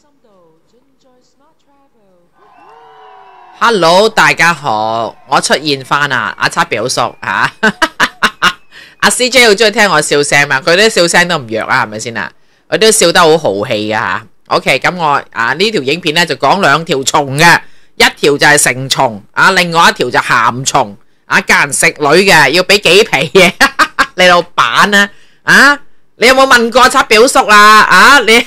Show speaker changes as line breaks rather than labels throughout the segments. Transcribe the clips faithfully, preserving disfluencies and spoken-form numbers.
Hello， 大家好，我出現翻啦，阿七表叔吓，阿 C J 好中意聽我笑聲嘛，佢啲笑聲都唔弱啊，係咪先啊？佢都笑得好豪氣噶吓。OK， 咁我啊呢條影片咧就講兩條蟲嘅，一條就係成蟲，啊另外一條就鹹蟲，啊教人食女嘅要俾幾皮嘅，你老闆啊，啊你有冇問過七表叔啊？啊你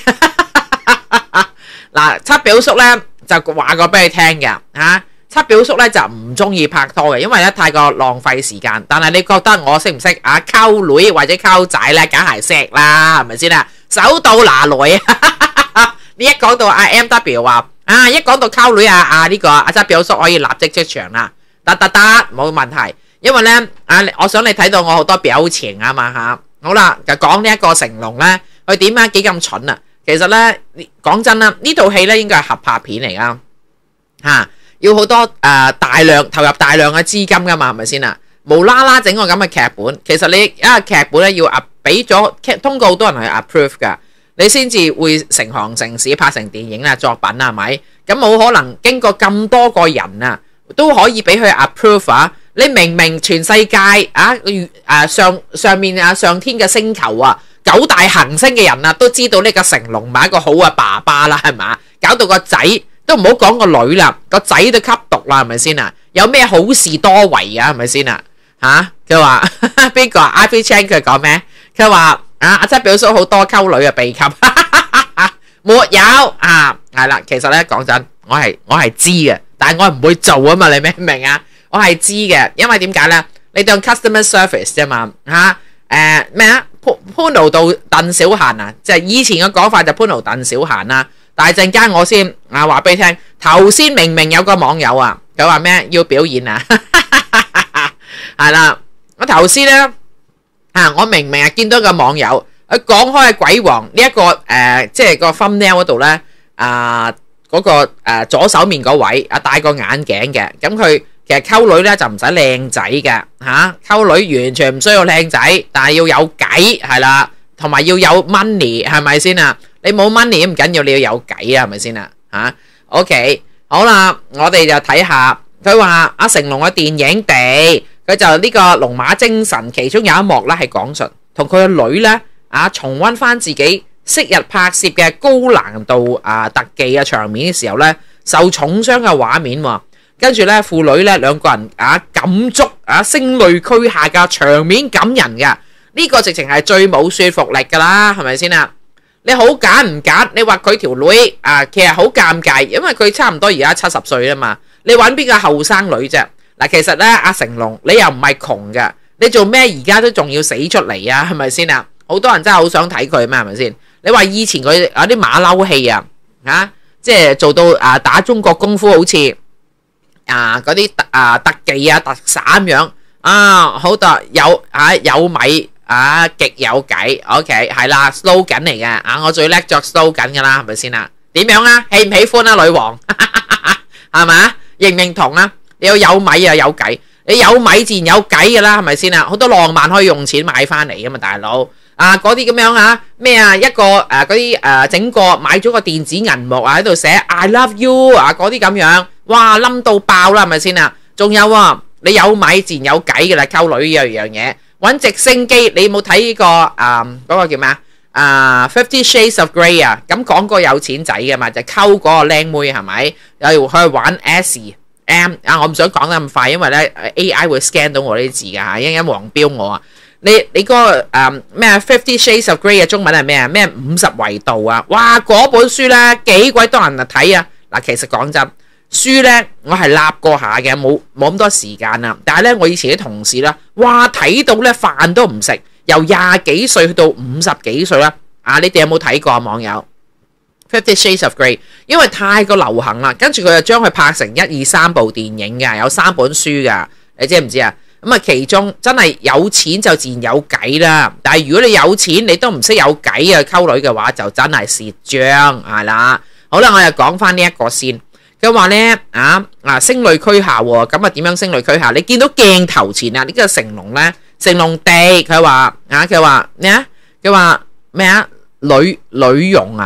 嗱七表叔咧？就話過俾你聽嘅嚇，七表叔咧就唔中意拍拖嘅，因為咧太過浪費時間。但係你覺得我識唔識啊溝女或者溝仔咧？梗係識啦，係咪先啊？手到拿來啊！你一講到阿 M W 話啊，一講到溝女啊啊呢個阿七表叔可以立即出場啦，得得得冇問題。因為咧啊，我想你睇到我好多表情啊嘛嚇。好啦，就講呢一個成龍咧，佢點解幾咁蠢啊？其實咧，講真啦，呢套戲咧應該係合拍片嚟噶，吓、啊、要好多誒、呃、大量投入大量嘅資金噶嘛，係咪先啊？無啦啦整個咁嘅劇本，其實你一個劇本咧要啊俾咗通過好多人去 approve 噶，你先至會成行成市拍成電影啦作品啊，係咪？咁冇可能經過咁多個人啊都可以俾佢 approve 啊？你明明全世界啊誒、啊、上上面啊上天嘅星球啊！九大行星嘅人啊，都知道呢個成龍唔係一個好嘅爸爸啦，係嘛？搞到個仔都唔好講個女啦，個仔都吸毒啦，係咪先啊？有咩好事多為啊？係咪先啊？吓佢話邊個啊 ？Ivy Chan 佢講咩？佢話啊阿七表叔好多溝女嘅秘笈，沒有啊？係啦，其實咧講真，我係我係知嘅，但係我唔會做啊嘛，你明唔明啊？我係知嘅，因為點解咧？你當 customer service 啫嘛，吓誒咩啊？潘奴到鄧小嫻啊，即係以前嘅講法就潘奴鄧小嫻啦。但係陣間我先啊話俾你聽，頭先明明有個網友啊，佢話咩要表演啊，係啦，我頭先咧啊，我明明係見到個網友，佢講開鬼王呢一個誒，即係個 thumbnail 嗰度咧啊，嗰個誒左手面嗰位啊戴個眼鏡嘅，咁佢。其實溝女咧就唔使靚仔嘅吓，溝女完全唔需要靚仔，但係要有計係啦，同埋要有 money 係咪先啊？你冇 money 都唔緊要，你要有計啊，係咪先啊？吓 ，OK， 好啦，我哋就睇下佢話阿成龍嘅電影地，佢就呢個龍馬精神，其中有一幕咧係講述同佢個女咧啊重溫翻自己昔日拍攝嘅高難度啊特技嘅場面嘅時候咧，受重傷嘅畫面喎。跟住咧，父女咧兩個人啊感觸啊聲淚俱下嘅場面感人噶，呢個直情係最冇說服力噶啦，係咪先啊？你好揀唔揀？你話佢條女啊，其實好尷尬，因為佢差唔多而家七十歲啦嘛。你揾邊個後生女啫？嗱，其實咧阿成龍，你又唔係窮噶，你做咩而家都仲要死出嚟啊？係咪先啊？好多人真係好想睇佢咩？係咪先？你話以前佢有啲馬騮戲啊，啊，即係做到啊打中國功夫好似。啊！嗰啲特啊特技啊特散咁樣啊，好多有啊有米啊極有計 ，OK 係啦 slogan 嚟嘅啊！我最叻着 slogan 噶啦，係咪先啊？點樣啊？喜唔喜歡啊？女王係咪啊？認唔認同啊？你要有米啊有計，你有米自然有計噶啦，係咪先啊？好多浪漫可以用錢買翻嚟噶嘛，大佬啊！嗰啲咁樣啊咩啊一個誒嗰啲誒整個買咗個電子銀幕啊喺度寫 I love you 啊嗰啲咁樣。哇冧到爆啦，係咪先啊？仲有啊，你有米自然有計嘅啦，溝女呢樣嘢。搵直升機，你冇睇呢個啊嗰個叫咩啊？Fifty Shades of Grey 啊，咁講個有錢仔嘅嘛，就溝嗰個靚妹係咪？又去玩 S M 啊！我唔想講得咁快，因為咧 A I 會 scan 到我啲字噶吓，一陣間黃標我啊！你你嗰個誒咩 Fifty Shades of Grey 嘅中文係咩啊？咩五十維度啊？哇！嗰本書咧幾鬼多人啊睇啊！嗱，其實講真。書咧，我係立過下嘅，冇冇咁多時間啦。但係咧，我以前啲同事啦，哇睇到咧飯都唔食，由廿幾歲去到五十幾歲啦。啊，你哋有冇睇過啊？網友 Fifty Shades of Grey， 因為太過流行啦，跟住佢就將佢拍成一二三部電影嘅，有三本書噶，你知唔知啊？咁啊，其中真係有錢就自然有計啦。但係如果你有錢，你都唔識有計啊溝女嘅話，就真係蝕章係啦。好啦，我又講翻呢一個先。佢話咧啊啊聲淚俱下喎，咁啊點樣聲淚俱下？你見到鏡頭前啊呢個成龍咧，成龍地佢話啊佢話咩啊？佢話咩啊？女女傭啊，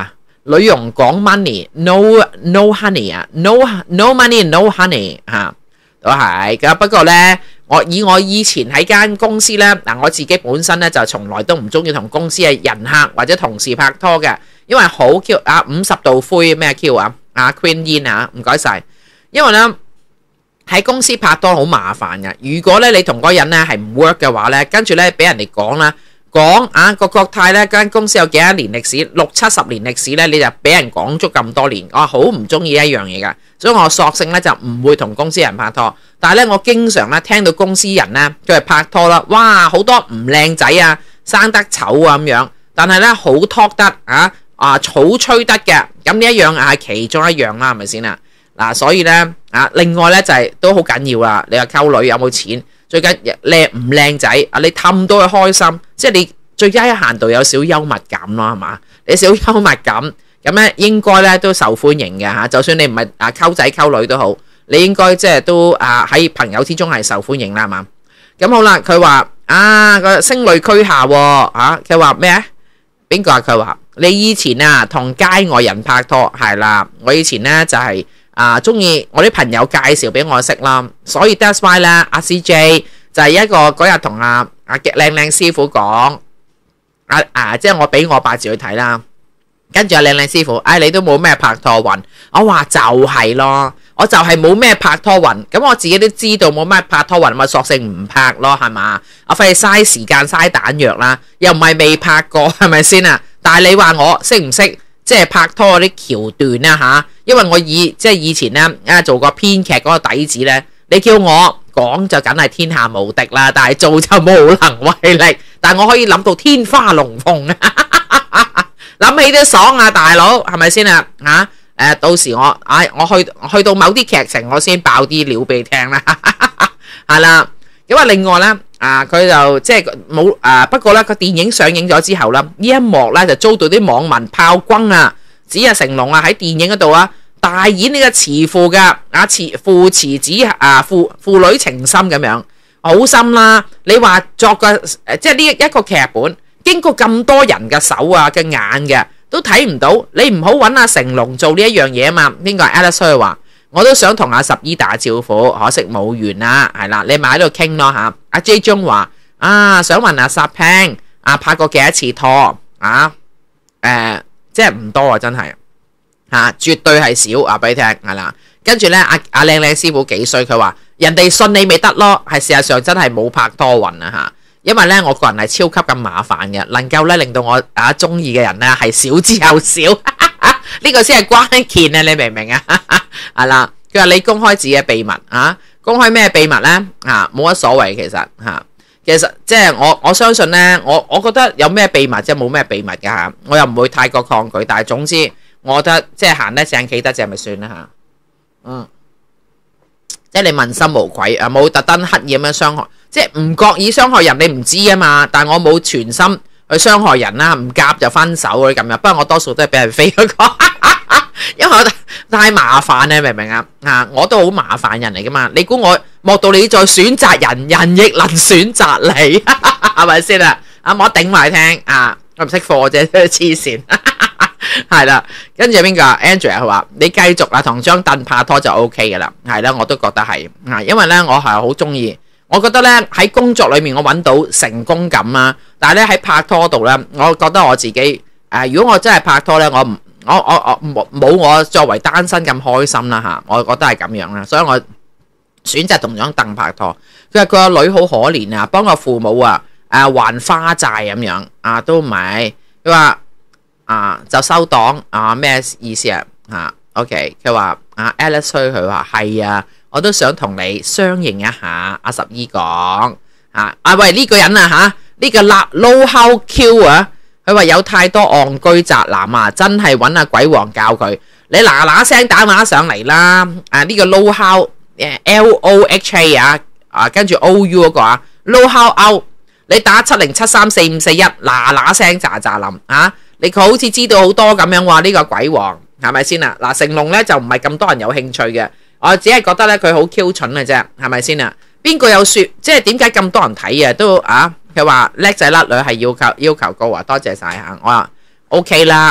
女傭講 money，no no honey 啊，no no money no honey 嚇，都係㗎。不過咧，我以我以前喺間公司咧，嗱我自己本身咧就從來都唔中意同公司嘅人客或者同事拍拖嘅，因為好 Q 啊五十度灰咩 Q 啊啊 Queen Yin 啊，唔該晒。因為咧喺公司拍拖好麻煩嘅，如果咧你同嗰個人咧係唔 work 嘅話咧，跟住咧俾人哋講啦。講啊個國泰咧間公司有幾多年歷史，六七十年歷史咧，你就俾人講足咁多年，我好唔中意一樣嘢噶，所以我索性咧就唔會同公司人拍拖。但係咧我經常咧聽到公司人咧佢係拍拖啦，哇好多唔靚仔啊，生得醜啊咁樣，但係咧好 talk 得啊啊草吹得嘅，咁呢一樣係其中一樣啦，係咪先啊？嗱，所以咧啊，另外咧就係都好緊要啦，你話溝女有冇錢？最緊靚唔靚仔啊！你氹到佢開心，即係你最低限度有少幽默感咯，係嘛？你少幽默感咁咧，應該咧都受歡迎嘅嚇。就算你唔係啊溝仔溝女都好，你應該即係都啊喺朋友之中係受歡迎啦，係嘛？咁好啦，佢話啊個聲淚俱下喎嚇，佢話咩啊？邊個啊？佢話你以前啊同街外人拍拖係啦，我以前咧就係、是。啊，中意我啲朋友介紹俾我識啦，所以 that's why 咧，阿 C J 就係一個嗰日同阿阿靚靚師傅講，啊啊，即係我俾我八字去睇啦，跟住阿靚靚師傅，唉、哎，你都冇咩拍拖運，我話就係咯，我就係冇咩拍拖運，咁我自己都知道冇咩拍拖運，咪索性唔拍咯，係嘛？我費事嘥時間嘥彈藥啦，又唔係未拍過，係咪先啊？但係你話我識唔識？即係拍拖嗰啲橋段啦嚇，因為我以即係以前咧啊做過編劇嗰個底子咧，你叫我講就梗係天下無敵啦，但係做就無能為力。但係我可以諗到天花龍鳳啊，諗起都爽啊，大佬係咪先啊嚇？誒到時我唉我去去到某啲劇情，我先爆啲料俾你聽啦，係啦。因為另外咧。啊！佢就即係冇啊，不過咧個電影上映咗之後啦，呢一幕咧就遭到啲網民炮轟啊，指阿成龍啊喺電影嗰度啊大演呢個慈父噶啊慈父慈子啊父父女情深咁樣，好深啦！你話作個誒即係呢一個劇本，經過咁多人嘅手啊嘅眼嘅都睇唔到，你唔好揾阿成龍做呢一樣嘢啊嘛？邊個係 Alice 話？我都想同阿十姨打招呼，可惜冇緣啦，係啦，你咪喺度傾咯吓。阿 J 中話啊，想問阿 Sapang 啊，拍過幾多次拖啊？誒、呃，即係唔多啊，真係吓、啊，絕對係少啊，俾你聽係啦。跟住咧，阿阿靚靚師傅幾衰，佢話人哋信你咪得咯，係事實上真係冇拍拖運啊吓。因為咧，我個人係超級咁麻煩嘅，能夠咧令到我啊中意嘅人咧係少之又少。呢個先係關鍵啊！你明唔明啊？係啦，佢話你公開自己嘅秘密啊，公開咩秘密呢？啊，冇乜所謂，其實吓、啊，其實即係我我相信呢，我我覺得有咩秘密即係冇咩秘密嘅吓，我又唔會太過抗拒，但係總之，我覺得即係行得正企得正咪算啦吓，嗯，即係你問心無愧啊，冇特登刻意咁樣傷害，即係唔覺意傷害人，你唔知啊嘛，但係我冇全心。去傷害人啦，唔夾就分手嗰啲咁樣。不過我多數都係俾人飛嗰個，因為我太麻煩咧，明唔明啊？啊，我都好麻煩人嚟噶嘛。你估我莫到你再選擇人，人亦能選擇你，係咪先啊？啊，我頂埋聽啊，我唔識貨啫，黐線。係啦，跟住邊個 Andrea 佢話你繼續啊，同張凳拍拖就 O K 噶啦。係啦，我都覺得係啊，因為咧我係好中意。我覺得咧喺工作裏面我揾到成功感啊，但係咧喺拍拖度咧，我覺得我自己誒、呃，如果我真係拍拖咧，我唔我我我冇我作為單身咁開心啦嚇，我覺得係咁樣啦，所以我選擇同張凳拍拖。佢話佢個女好可憐啊，幫個父母啊誒、啊、還花債咁樣啊，都唔係佢話啊就收檔啊咩意思啊嚇 ？OK， 佢話啊 Alice 佢話係啊。我都想同你相認一下，阿十姨講啊，啊喂呢、這個人啊吓，呢、這個辣 low how Q 啊，佢話有太多戇居宅男啊，真係揾阿鬼王教佢，你嗱嗱聲打電話上嚟啦，啊呢、這個 low how L O H A 啊，啊跟住 O U 嗰個啊 low how out，你打七零七三四五四一嗱嗱聲喳喳林啊，你佢好似知道好多咁樣話呢、這個鬼王係咪先啊？嗱成龍咧就唔係咁多人有興趣嘅。我只係覺得咧佢好 Q 蠢嘅啫，係咪先啊？邊個有說即係點解咁多人睇啊？都啊，佢話叻仔叻女係要求要求高啊！多謝晒吓，我話 O K 啦，唔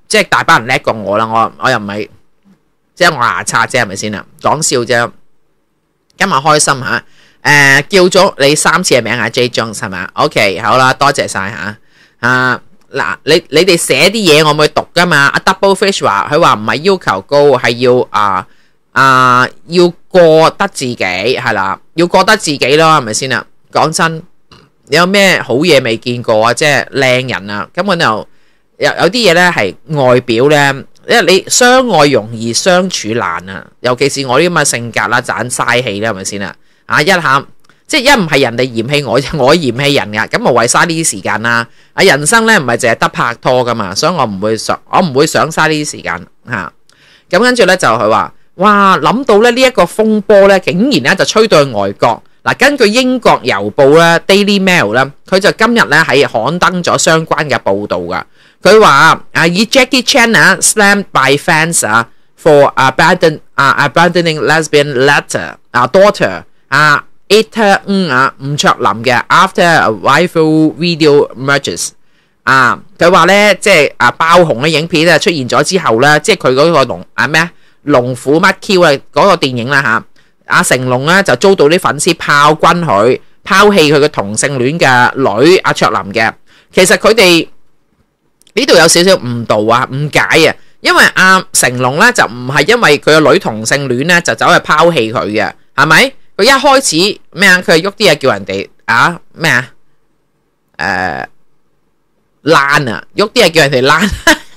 即係大班人叻過我啦，我我又唔係即係我牙刷啫，係咪先啊？講笑啫。今日開心嚇，誒、呃、叫咗你三次嘅名啊 J Jones 係咪 ？OK 好啦，多謝晒嚇啊！嗱，你你哋寫啲嘢我咪讀噶嘛？阿 Double Fish 話佢話唔係要求高，係要啊啊要過得自己係啦，要過得自己咯，係咪先啊？講真，你有咩好嘢未見過啊？即係靚人啊，根本就有有啲嘢咧係外表咧，因為你相愛容易相處難啊，尤其是我呢啲咁嘅性格啦，盞嘥氣啦，係咪先啊？啊一下即係一唔係人哋嫌棄我，我嫌棄人噶，咁無謂嘥呢啲時間啦。啊人生咧唔係淨係得拍拖噶嘛，所以我唔會想，我唔會想嘥呢啲時間嚇。咁跟住咧就佢話，哇諗到咧呢一個風波咧，竟然咧就吹到去外國。嗱，根據英國郵報咧 Daily Mail 咧，佢就今日咧係刊登咗相關嘅報導噶。佢話啊，以 Jackie Chan 啊 slammed by fans 啊 for abandon 啊 abandoning lesbian letter 啊 daughter 啊 Eta 嗯啊吳卓林嘅 after a viral video emerges 啊，佢話咧即係啊爆紅嘅影片咧出現咗之後咧，即係佢嗰個龍啊咩龍虎乜 Q 啊嗰個電影啦嚇，阿成龍咧就遭到啲粉絲炮轟佢，拋棄佢嘅同性戀嘅女阿卓林嘅。其實佢哋呢度有少少誤導啊誤解啊，因為阿成龍咧就唔係因為佢個女同性戀咧就走去拋棄佢嘅，係咪？佢一開始咩啊？佢係喐啲嘢叫人哋啊咩啊？誒爛啊！喐啲嘢叫人哋爛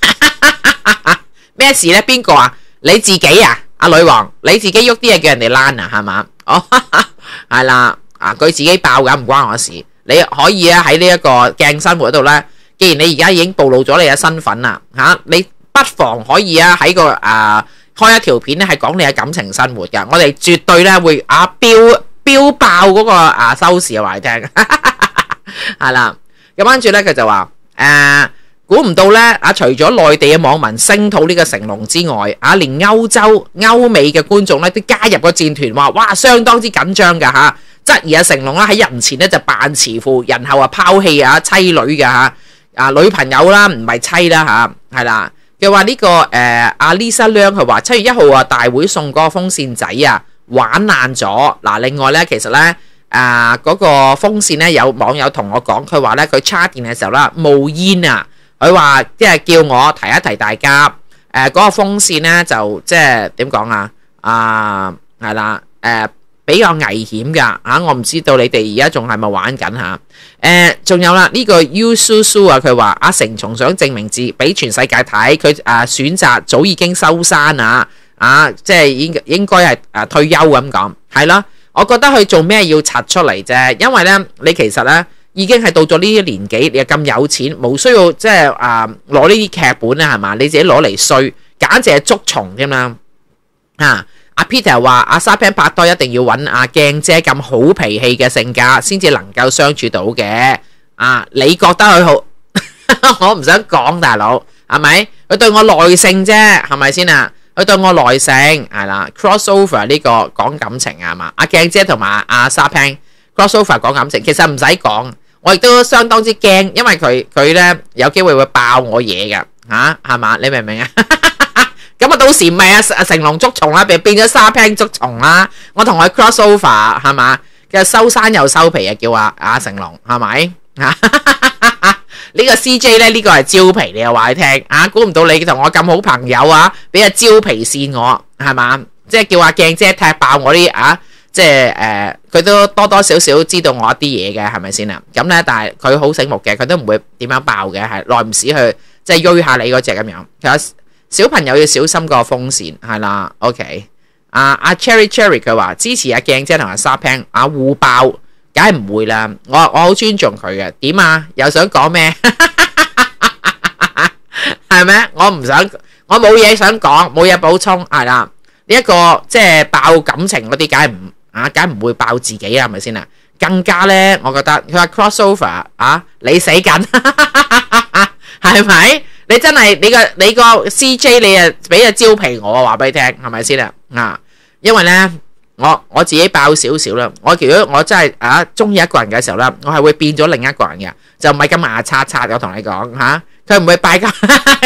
咩事咧？邊個啊？你自己啊？阿女王你自己喐啲嘢叫人哋爛啊？係嘛？哦，係啦啊！佢自己爆㗎，唔關我事。你可以啊喺呢一個鏡生活嗰度咧，既然你而家已經暴露咗你嘅身份啦嚇，你不妨可以啊喺個啊。開一條片咧係講你嘅感情生活㗎，我哋絕對咧會啊飆飆爆嗰個啊收視啊話你聽，係啦。咁跟住咧佢就話誒，估唔到咧啊，除咗內地嘅網民聲討呢個成龍之外，啊連歐洲歐美嘅觀眾咧都加入個戰團，話哇相當之緊張㗎嚇，質疑啊成龍啦喺人前咧就扮慈父，人後啊拋棄啊妻女㗎嚇，啊女朋友啦唔係妻啦嚇，係啦。佢話呢個誒阿 Lisa 亮佢話七月一號啊大會送嗰個風扇仔啊玩爛咗嗱，另外咧其實咧啊嗰個風扇咧有網友同我講，佢話咧佢叉電嘅時候啦冒煙啊，佢話即係叫我提一提大家誒嗰個風扇咧就即係點講啊啊係啦誒。比較危險㗎嚇，我唔知道你哋而家仲係咪玩緊嚇？誒，仲有啦，呢個 U Su Su 啊，佢話阿成仲想證明自俾全世界睇，佢誒選擇早已經收山啊，啊，即係應應該係誒退休咁講，係啦。我覺得佢做咩要拆出嚟啫？因為咧，你其實咧已經係到咗呢啲年紀，你又咁有錢，冇需要即係誒攞呢啲劇本咧係嘛？你自己攞嚟衰，簡直係捉蟲添啦嚇！阿 Peter 話阿沙 Pan 拍拖一定要揾阿鏡姐咁好脾氣嘅性格先至能夠相處到嘅。啊，你覺得佢好？我唔想講大佬，係咪？佢對我耐性啫，係咪先啊？佢對我耐性係啦。crossover 呢個講感情啊嘛。阿鏡姐同埋阿沙 Pan crossover 講感情，其實唔使講，我亦都相當之驚，因為佢佢咧有機會會爆我嘢㗎嚇，係嘛？你明唔明啊？咁啊，到時咪啊成龍捉蟲啦，變變咗沙 Pan 捉蟲啦。我同佢 crossover 係嘛，嘅收山又收皮啊，叫阿阿成龍係咪啊？呢個 C J 咧呢個係蕉皮，你又話你聽啊？估唔到你同我咁好朋友啊，俾阿蕉皮扇我係嘛？即係叫阿鏡姐踢爆我啲啊！即係誒，佢都多多少少知道我一啲嘢嘅係咪先啊？咁咧，但係佢好醒目嘅，佢都唔會點樣爆嘅，係耐唔時去即係鋥下你嗰隻咁樣。其實小朋友要小心個風扇係啦 ，OK。阿阿 Cherry Cherry 佢話支持阿鏡姐同阿沙 Pan 阿互爆，梗係唔會啦。我我好尊重佢嘅。點啊？又想講咩？係咩？我唔想，我冇嘢想講，冇嘢補充係啦。呢一個即係爆感情嗰啲，梗係唔啊，梗係唔會爆自己啊，係咪先啊？更加咧，我覺得佢話 crossover 啊，你死緊係咪？你真係你個你個 C J 你啊俾隻蕉皮我話俾你聽係咪先啊？啊，因為咧我我自己爆少少啦。我如果我真係啊中意一個人嘅時候咧，我係會變咗另一個人嘅，就唔係咁牙刷刷。我同你講吓，佢唔會拜金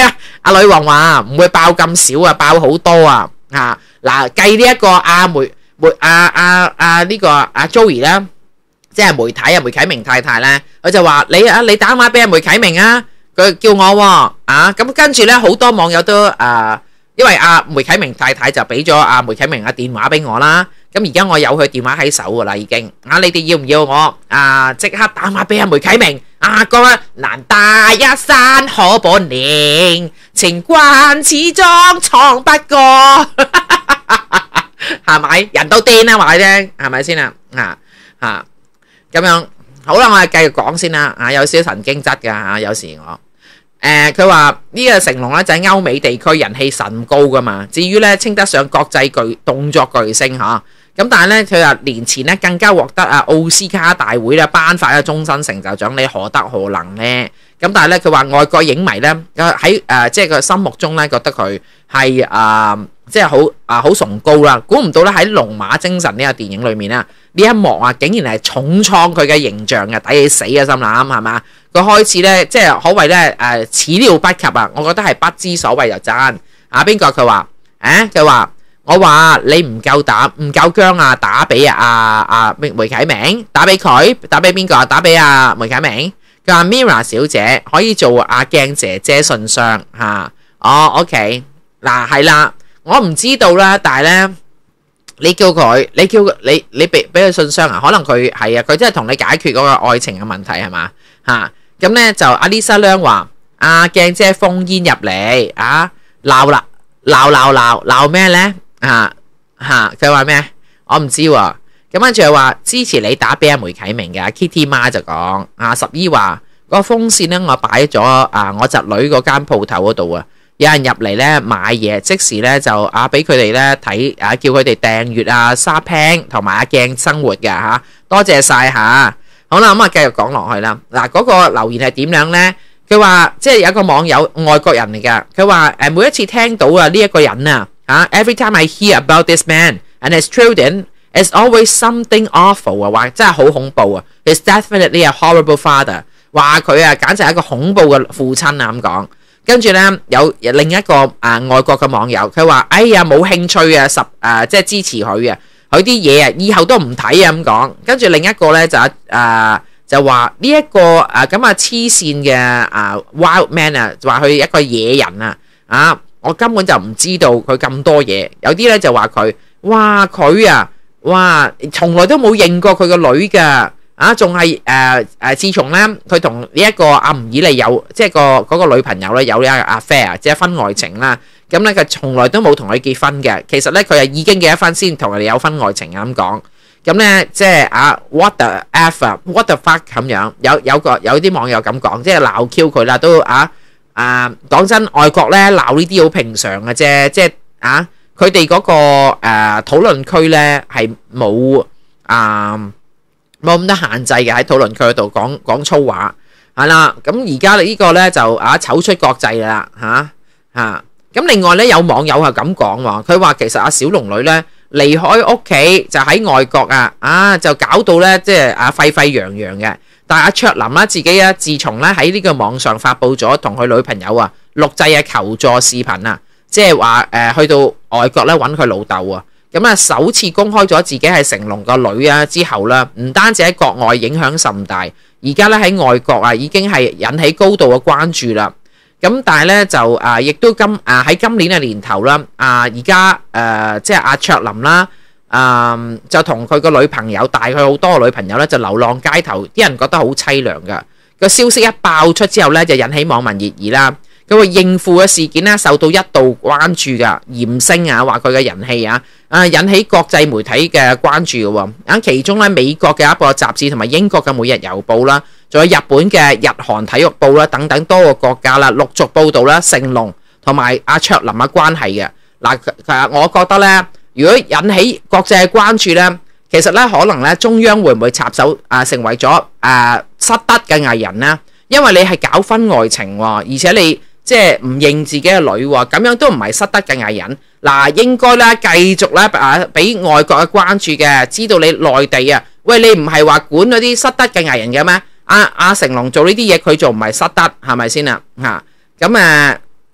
阿女王話唔會爆咁少啊，爆好多啊嚇嗱。計呢一個阿梅梅阿阿阿呢個阿 Joey 咧，即係媒體啊梅啟明太太咧，佢就話你啊你打電話俾阿梅啟明啊，佢叫我喎啊咁跟住咧好多網友都誒，因為阿梅啟明太太就俾咗阿梅啟明嘅電話俾我啦。咁而家我有佢電話喺手噶啦，已經啊！你哋要唔要我啊？即刻打電話俾阿梅啟明啊！講難大一山可保年，情關始終闖不過，係咪？人都癲啊，話你聽，係咪先啊？啊啊咁樣好啦，我哋繼續講先啦。啊，有少少神經質噶嚇，有時我誒佢話呢個成龍咧就喺歐美地區人氣甚高噶嘛。至於咧稱得上國際巨動作巨星嚇。咁但係咧，佢話年前咧更加獲得啊奧斯卡大會咧頒發嘅終身成就獎，你何德何能咧？咁但係咧，佢話外國影迷咧喺誒即係佢心目中咧覺得佢係啊即係好啊好崇高啦。估唔到咧喺《龍馬精神》呢個電影裏面啊，呢一幕啊竟然係重創佢嘅形象嘅，抵死嘅心諗係嘛？佢開始咧即係可謂咧誒始料不及啊！我覺得係不知所謂就真啊！邊個佢話誒佢話。我話你唔夠膽唔夠薑啊！打俾阿阿梅啟明，打俾佢，打俾邊個啊？打俾阿梅啟明。佢話 Mira 小姐可以做阿鏡姐姐信箱嚇。哦 ，OK 嗱係啦，我唔知道啦，但係咧你叫佢，你叫你你俾俾佢信箱啊？可能佢係啊，佢真係同你解決嗰個愛情嘅問題係嘛嚇？咁咧就阿 Lisa 亮話阿鏡姐封煙入嚟啊，鬧啦鬧鬧鬧鬧咩咧？吓吓，佢話咩？我唔知喎。咁跟住又話支持你打俾阿梅啟明嘅 Kitty 媽就講啊，十姨話個風扇咧，我擺咗啊，我侄女嗰間鋪頭嗰度啊，有人入嚟咧買嘢，即時咧就啊俾佢哋咧睇啊，叫佢哋訂閱啊沙 pan 同埋阿鏡生活嘅吓，多謝晒吓。好啦，咁啊繼續講落去啦。嗱，嗰個留言係點樣咧？佢話即係有一個網友外國人嚟噶，佢話誒每一次聽到啊呢一個人啊。啊 ！Every time I hear about this man and his children, it's always something awful 啊！話真係好恐怖啊 ！He's definitely a horrible father。話佢啊，簡直係一個恐怖嘅父親啊！咁講，跟住咧有另一個啊外國嘅網友，佢話：哎呀，冇興趣啊，十啊即係支持佢啊，佢啲嘢啊，以後都唔睇啊！咁講，跟住另一個咧就啊就話呢一個啊咁啊黐線嘅啊 wild man 啊，話佢一個野人啊啊！我根本就唔知道佢咁多嘢，有啲咧就話佢，哇佢啊，哇從來都冇認過佢個女㗎，啊仲係誒誒，自從咧佢同呢一個阿吳以利有即係個嗰個女朋友咧有呢個 affair，即係婚外情啦，咁咧佢從來都冇同佢結婚嘅，其實咧佢係已經結咗婚先同佢哋有婚外情啊咁講，咁咧即係啊 what the f，what the fuck 咁樣，有有個有啲網友咁講，即係鬧 Q 佢啦，都啊。啊，講真，外國咧鬧呢啲好平常嘅啫，即係啊，佢哋嗰個誒討論區咧係冇啊冇咁多限制嘅，喺討論區嗰度講講粗話係啦。咁而家呢個咧就啊醜出國際啦嚇嚇。咁另外咧有網友係咁講喎，佢話其實阿小龍女咧離開屋企就喺外國啊，啊就搞到咧即係啊沸沸揚揚嘅。但係阿卓林啦，自己啊，自從咧喺呢個網上發布咗同佢女朋友啊錄製嘅求助視頻啊，即係話誒去到外國咧揾佢老豆啊，咁啊首次公開咗自己係成龍個女啊之後啦，唔單止喺國外影響甚大，而家咧喺外國啊已經係引起高度嘅關注啦。咁但係咧就啊，亦都今啊喺今年嘅年頭啦，啊而家誒即係阿卓林啦。嗯，就同佢個女朋友，大概好多個女朋友咧，就流浪街頭，啲人覺得好凄涼噶。個消息一爆出之後咧，就引起網民熱議啦。佢話應付嘅事件咧，受到一度關注噶，嚴升啊，話佢嘅人氣啊，啊引起國際媒體嘅關注嘅喎。咁其中咧，美國嘅一個雜誌同埋英國嘅每日郵報啦，仲有日本嘅日韓體育報啦，等等多個國家啦，陸續報導啦，成龍同埋阿卓林嘅關係嘅。嗱，其實我覺得咧。如果引起國際嘅關注呢，其實呢可能呢中央會唔會插手啊，成為咗啊失德嘅藝人呢？因為你係搞婚外情喎，而且你即係唔認自己嘅女喎，咁樣都唔係失德嘅藝人。嗱，應該呢繼續呢啊俾外國嘅關注嘅，知道你內地啊，喂你唔係話管嗰啲失德嘅藝人嘅咩？阿阿成龍做呢啲嘢佢做唔係失德係咪先啊？嚇咁誒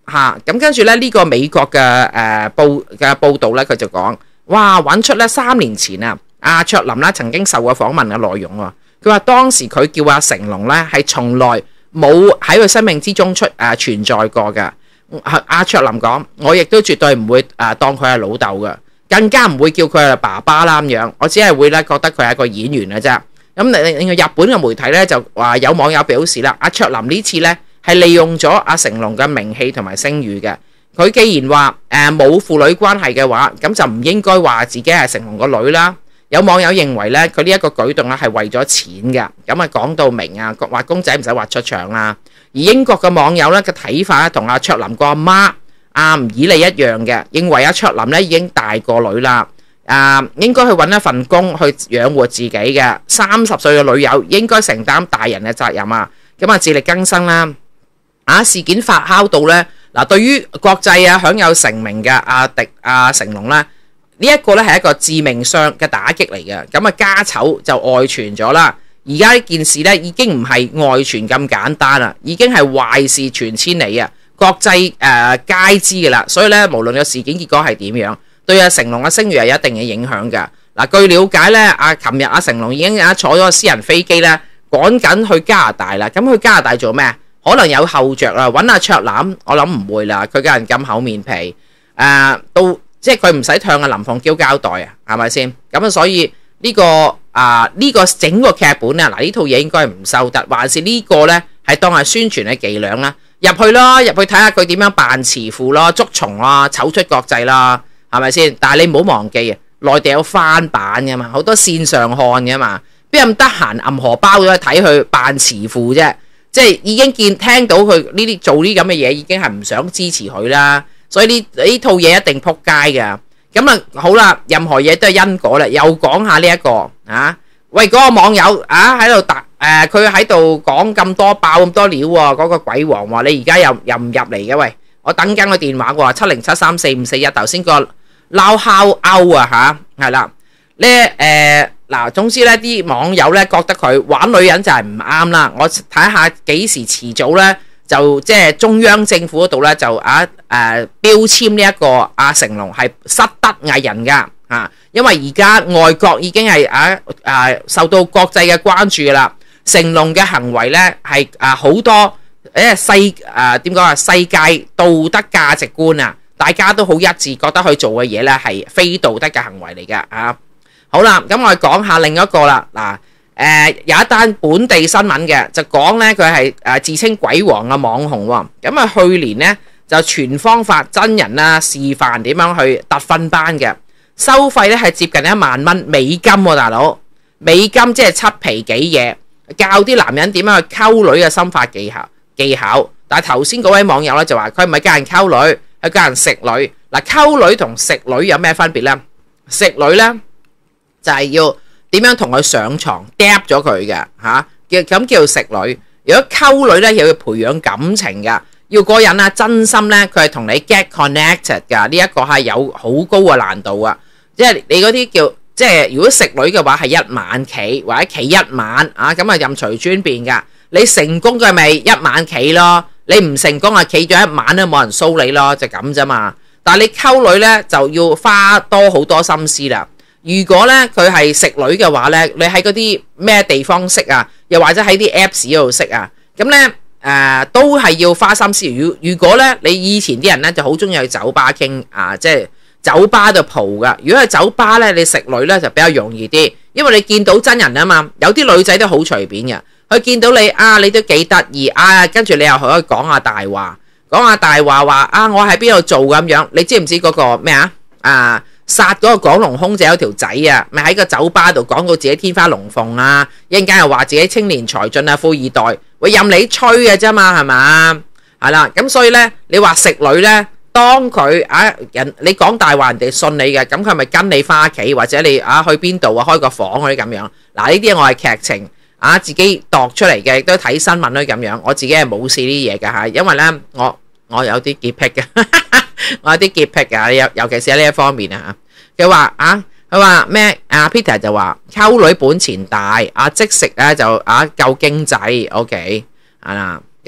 嚇，咁跟住咧呢個美國嘅誒報嘅報導咧，佢就講，哇揾出咧三年前啊，阿卓林咧曾經受過訪問嘅內容喎。佢話當時佢叫阿成龍咧係從來冇喺佢生命之中出誒、呃、存在過嘅。阿、啊、卓林講，我亦都絕對唔會誒、呃、當佢係老豆嘅，更加唔會叫佢係爸爸啦咁樣。我只係會咧覺得佢係一個演員嘅啫。咁另外日本嘅媒體咧就話有網友表示啦，阿卓林呢次咧係利用咗阿成龍嘅名氣同埋聲譽嘅。佢既然話誒冇父女關係嘅話，咁就唔應該話自己係成龍個女啦。有網友認為咧，佢呢一個舉動咧係為咗錢嘅，咁啊講到明啊，畫公仔唔使畫出腸啦。而英國嘅網友咧嘅睇法咧，同阿卓林個阿媽阿吳綺莉一樣嘅，認為阿卓林咧已經大個女啦。啊，應該去揾一份工去養活自己嘅。三十歲嘅女友應該承擔大人嘅責任啊。咁啊，自力更生啦。啊，事件發酵到呢，嗱，對於國際啊享有成名嘅阿迪阿成龍咧，呢一個呢係一個致命傷嘅打擊嚟嘅。咁啊，家醜就外傳咗啦。而家呢件事呢已經唔係外傳咁簡單啦，已經係壞事傳千里啊，國際誒皆知嘅啦。所以呢，無論個事件結果係點樣，對阿成龍嘅聲譽係有一定嘅影響㗎。嗱，據了解咧，阿琴日阿成龍已經啊坐咗個私人飛機咧，趕緊去加拿大啦。咁去加拿大做咩？可能有後着啦，揾阿卓林，我諗唔會啦。佢個人咁厚面皮，誒、呃，到即係佢唔使向阿林鳳嬌交代啊，係咪先？咁啊，所以呢、這個啊呢、這個整個劇本啊，嗱呢套嘢應該唔收得，還是呢個咧係當係宣傳嘅伎倆啦。入去咯，入去睇下佢點樣扮慈父咯，捉蟲啊，醜出國際啦。係咪先？但係你唔好忘記啊，內地有翻版嘅嘛，好多線上看嘅嘛，邊咁得閒揞荷包咗去睇佢扮慈父啫？即係已經見聽到佢呢啲做呢咁嘅嘢，已經係唔想支持佢啦。所以呢呢套嘢一定撲街㗎。咁啊好啦，任何嘢都係因果啦。又講下呢、這、一個啊，喂嗰、那個網友啊喺度答誒，佢喺度講咁多爆咁多料喎、啊，嗰、那個鬼王話你而家又又唔入嚟嘅喂，我等緊個電話喎，七零七三四五四一頭先個。撈烤歐啊吓，係啦咧誒嗱，總之咧啲網友咧覺得佢玩女人就係唔啱啦。我睇下幾時遲早咧就即係中央政府嗰度咧就啊誒、呃、標籤呢一個阿、啊、成龍係失德藝人噶啊，因為而家外國已經係啊誒、啊、受到國際嘅關注噶啦。成龍嘅行為咧係啊好多誒世誒點講啊世界道德價值觀啊。大家都好一致，覺得佢做嘅嘢咧係非道德嘅行為嚟㗎啊！好啦，咁我哋講下另一個啦。嗱，誒有一單本地新聞嘅，就講咧佢係誒自稱鬼王嘅網紅喎。咁啊，去年咧就全方法真人啦示範點樣去特訓班嘅，收費咧係接近一萬蚊美金喎，大佬美金即係七皮幾嘢，教啲男人點樣去溝女嘅心法技巧技巧。但係頭先嗰位網友咧就話佢唔係教人溝女。係教人食女。嗱，溝女同食女有咩分別呢？食女呢，就係、是、要點樣同佢上床嗒咗佢嘅嚇，叫咁叫做食女。如果溝女呢，又要培養感情㗎，要個人啊真心呢，佢係同你 get connected 㗎。呢、這、一個係有好高嘅難度啊！即係你嗰啲叫即係如果食女嘅話係一晚企或者企一晚啊，咁啊任隨尊便㗎。你成功嘅咪一晚企咯。你唔成功啊，企咗一晚都冇人騷你咯，就咁啫嘛。但係你溝女呢，就要花多好多心思啦。如果呢，佢係食女嘅話呢，你喺嗰啲咩地方識啊？又或者喺啲 Apps 度識啊？咁呢，誒、呃、都係要花心思。如如果呢，你以前啲人呢就好中意去酒吧傾啊，即係酒吧度蒲噶。如果係酒吧呢，你食女呢就比較容易啲，因為你見到真人啊嘛。有啲女仔都好隨便嘅。佢見到你啊，你都幾得意啊，跟住你又可以講下大話，講下大話話啊，我喺邊度做咁樣。你知唔知嗰個咩啊？啊，殺嗰個港龍空姐有條仔啊，咪喺個酒吧度講到自己天花龍鳳啊，一陣間又話自己青年才俊啊，富二代，喂任你吹嘅啫嘛，係嘛？係啦，咁所以呢，你話食女呢，當佢啊人你講大話，人哋信你嘅，咁佢咪跟你返屋企，或者你啊去邊度啊開個房嗰啲咁樣。嗱，呢啲我係劇情。啊！自己度出嚟嘅，亦都睇新聞都咁樣。我自己係冇試呢啲嘢㗎嚇，因為咧我我有啲潔癖嘅，我有啲潔癖嘅，尤尤其是喺呢一方面啊嚇。佢話啊，佢話咩？阿 Peter 就話溝女本錢大，啊即食咧就啊夠經濟。OK 係啦，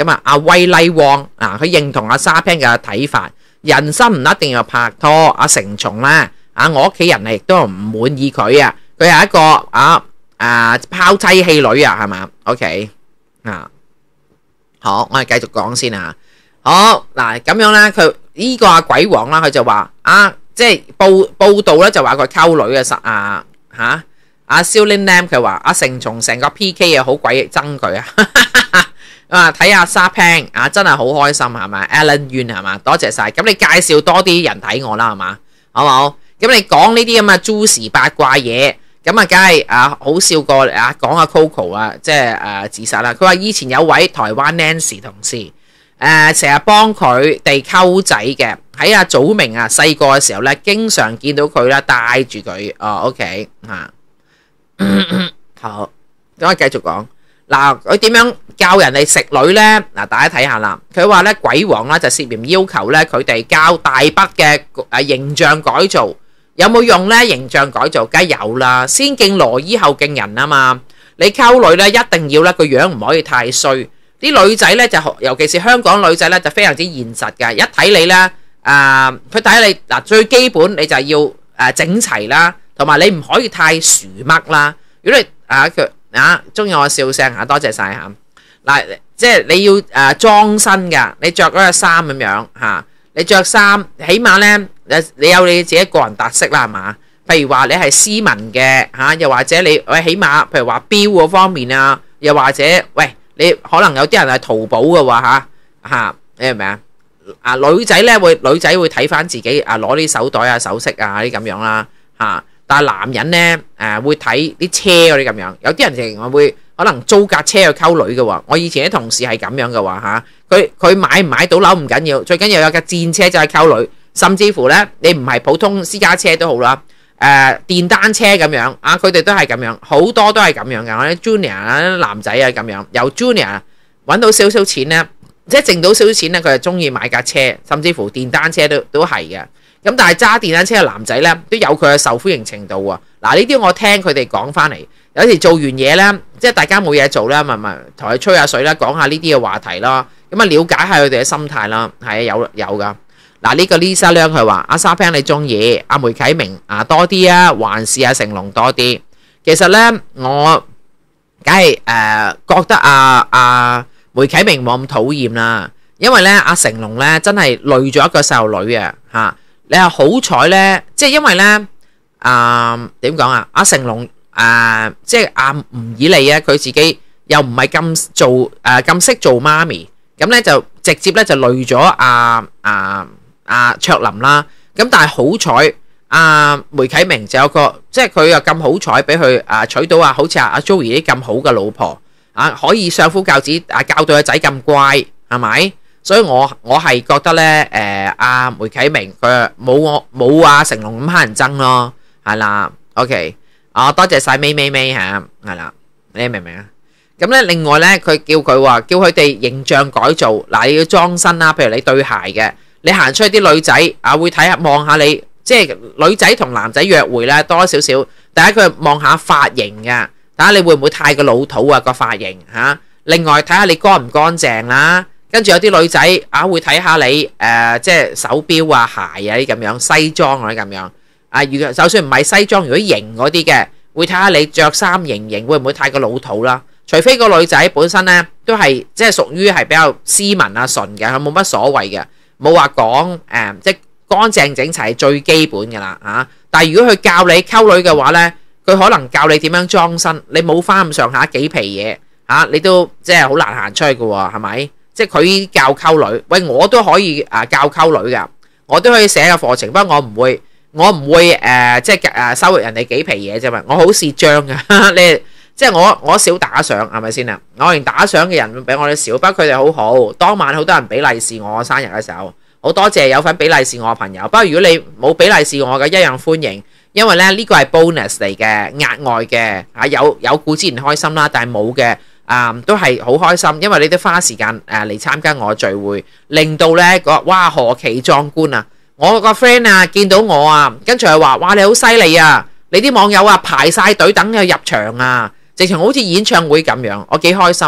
咁啊，阿威麗旺啊，佢認同阿沙 Pan 嘅睇法，人生唔一定要拍拖。阿成松咧，啊，我屋企人亦都唔滿意佢啊，佢係一個啊啊拋妻棄女啊，係嘛 ？OK 啊，好，我哋繼續講先啊。好嗱，咁樣咧，佢呢個阿鬼王啦，佢就話啊，即係報報道咧就話佢溝女嘅實啊嚇。阿 Shilin Lam 佢話阿成松成個 P K 啊，好鬼憎佢啊！啊，睇下沙 Pan 啊，真係好開心係咪 ？Alan Yuen 係嘛？多謝晒。咁你介紹多啲人睇我啦，係嘛？好唔好？咁你講呢啲咁嘅 juicy 八卦嘢，咁啊，梗係啊好笑過啊！講阿 Coco 啊，即係誒自殺啦。佢話以前有位台灣 Nancy 同事誒，成日幫佢哋溝仔嘅。喺阿祖明啊細個嘅時候咧，經常見到佢啦，帶住佢。哦 ，OK 嚇。好，咁我繼續講嗱，佢點樣教人哋食女呢？嗱，大家睇下啦。佢話咧，鬼王咧就涉嫌要求咧佢哋教大北嘅誒形象改造，有冇用呢？形象改造梗係有啦，先敬羅衣後敬人啊嘛。你溝女咧一定要咧個樣唔可以太衰，啲女仔咧就尤其是香港女仔咧就非常之現實嘅，一睇你咧誒，佢睇你嗱最基本你就要誒整齊啦。同埋你唔可以太薯嘜啦。如果你啊佢啊中意我笑聲啊，多謝晒嚇嗱，即係你要誒裝身㗎。你着嗰個衫咁樣嚇，你着衫起碼咧，你有你自己個人特色啦，係嘛？譬如話你係斯文嘅嚇，又或者你喂起碼譬如話錶嗰方面啊，又或者喂你可能有啲人係淘寶嘅喎嚇嚇，你明唔明啊？啊女仔咧會女仔會睇翻自己啊攞啲手袋啊首飾啊啲咁樣啦嚇。但係男人咧，誒、呃、會睇啲車嗰啲咁樣，有啲人成日會可能租架車去溝女嘅喎。我以前啲同事係咁樣嘅話嚇，佢、啊、佢買唔買到樓唔緊要，最緊要有架戰車就係溝女，甚至乎咧你唔係普通私家車都好啦，誒、呃、電單車咁樣啊，佢哋都係咁樣，好多都係咁樣嘅。我啲 junior 啊男仔啊咁樣，由 junior 揾到少少錢咧，即係剩到少少錢咧，佢就中意買架車，甚至乎電單車都都係嘅。咁但係揸電單車嘅男仔咧都有佢嘅受歡迎程度喎。嗱呢啲我聽佢哋講翻嚟，有時做完嘢咧，即係大家冇嘢做啦，咪咪同佢吹下水啦，講下呢啲嘅話題啦，咁啊了解下佢哋嘅心態啦，係啊有有噶。嗱呢個 Lisa 咧佢話阿沙 Pan 你中意阿梅啟明啊多啲啊，還是阿成龍多啲？其實咧我梗係誒覺得阿阿梅啟明冇咁討厭啦，因為咧阿成龍咧真係累咗一個細路女啊嚇。你係好彩咧，即係因為咧，啊點講啊？阿成龍啊，即係阿吳以利啊，佢自己又唔係咁做誒咁識做媽咪，咁咧就直接咧就累咗阿阿阿卓琳啦。咁但係好彩，阿梅啟明就有個，即係佢又咁好彩，俾佢啊娶到啊，好似阿阿 Joey 啲咁好嘅老婆啊，可以相夫教子啊，教到個仔咁乖，係咪？所以我我係覺得咧，誒阿梅啟明佢冇我冇阿成龍咁乞人憎咯，係啦 ，OK，啊多謝晒咪咪咪嚇，係啦，你明唔明啊？咁咧另外咧，佢叫佢話叫佢哋形象改造，嗱你要裝身啦，譬如你對鞋嘅，你行出去啲女仔啊會睇下望下你，即係女仔同男仔約會咧多少少，第一佢望下髮型嘅，睇下你會唔會太過老土啊個髮型嚇，另外睇下你乾唔乾淨啦。跟住有啲女仔啊，會睇下你誒、呃，即係手錶啊、鞋啊啲咁樣，西裝嗰啲咁樣。啊，如果就算唔係西裝，如果型嗰啲嘅，會睇下你着衫型型會唔會太過老土啦？除非個女仔本身咧都係即係屬於係比較斯文啊、純嘅，佢冇乜所謂嘅，冇話講誒，即係乾淨整齊係最基本嘅啦嚇。但係如果佢教你溝女嘅話咧，佢可能教你點樣裝身，你冇翻咁上下幾皮嘢嚇、啊，你都即係好難行出去嘅喎，係咪？即係佢教溝女，喂我都可以啊教溝女噶，我都可以寫個課程，不過我唔會，我唔會誒、呃、即係誒收人哋幾皮嘢啫嘛，我好蝕章噶，你即係我我少打賞係咪先啊？我連打賞嘅人比我哋少，不過佢哋好好，當晚好多人俾利是我生日嘅時候，好多謝有份俾利是我嘅朋友。不過如果你冇俾利是我嘅，一樣歡迎，因為咧呢、這個係 bonus 嚟嘅，額外嘅嚇，有有固之然開心啦，但係冇嘅。啊、嗯，都係好開心，因為你都花時間誒嚟參加我嘅聚會，令到咧個哇何其壯觀啊！我個 friend 啊見到我啊，跟住係話：哇你好犀利啊！你啲網友啊排晒隊等佢入場啊，直情好似演唱會咁樣，我幾開心啊！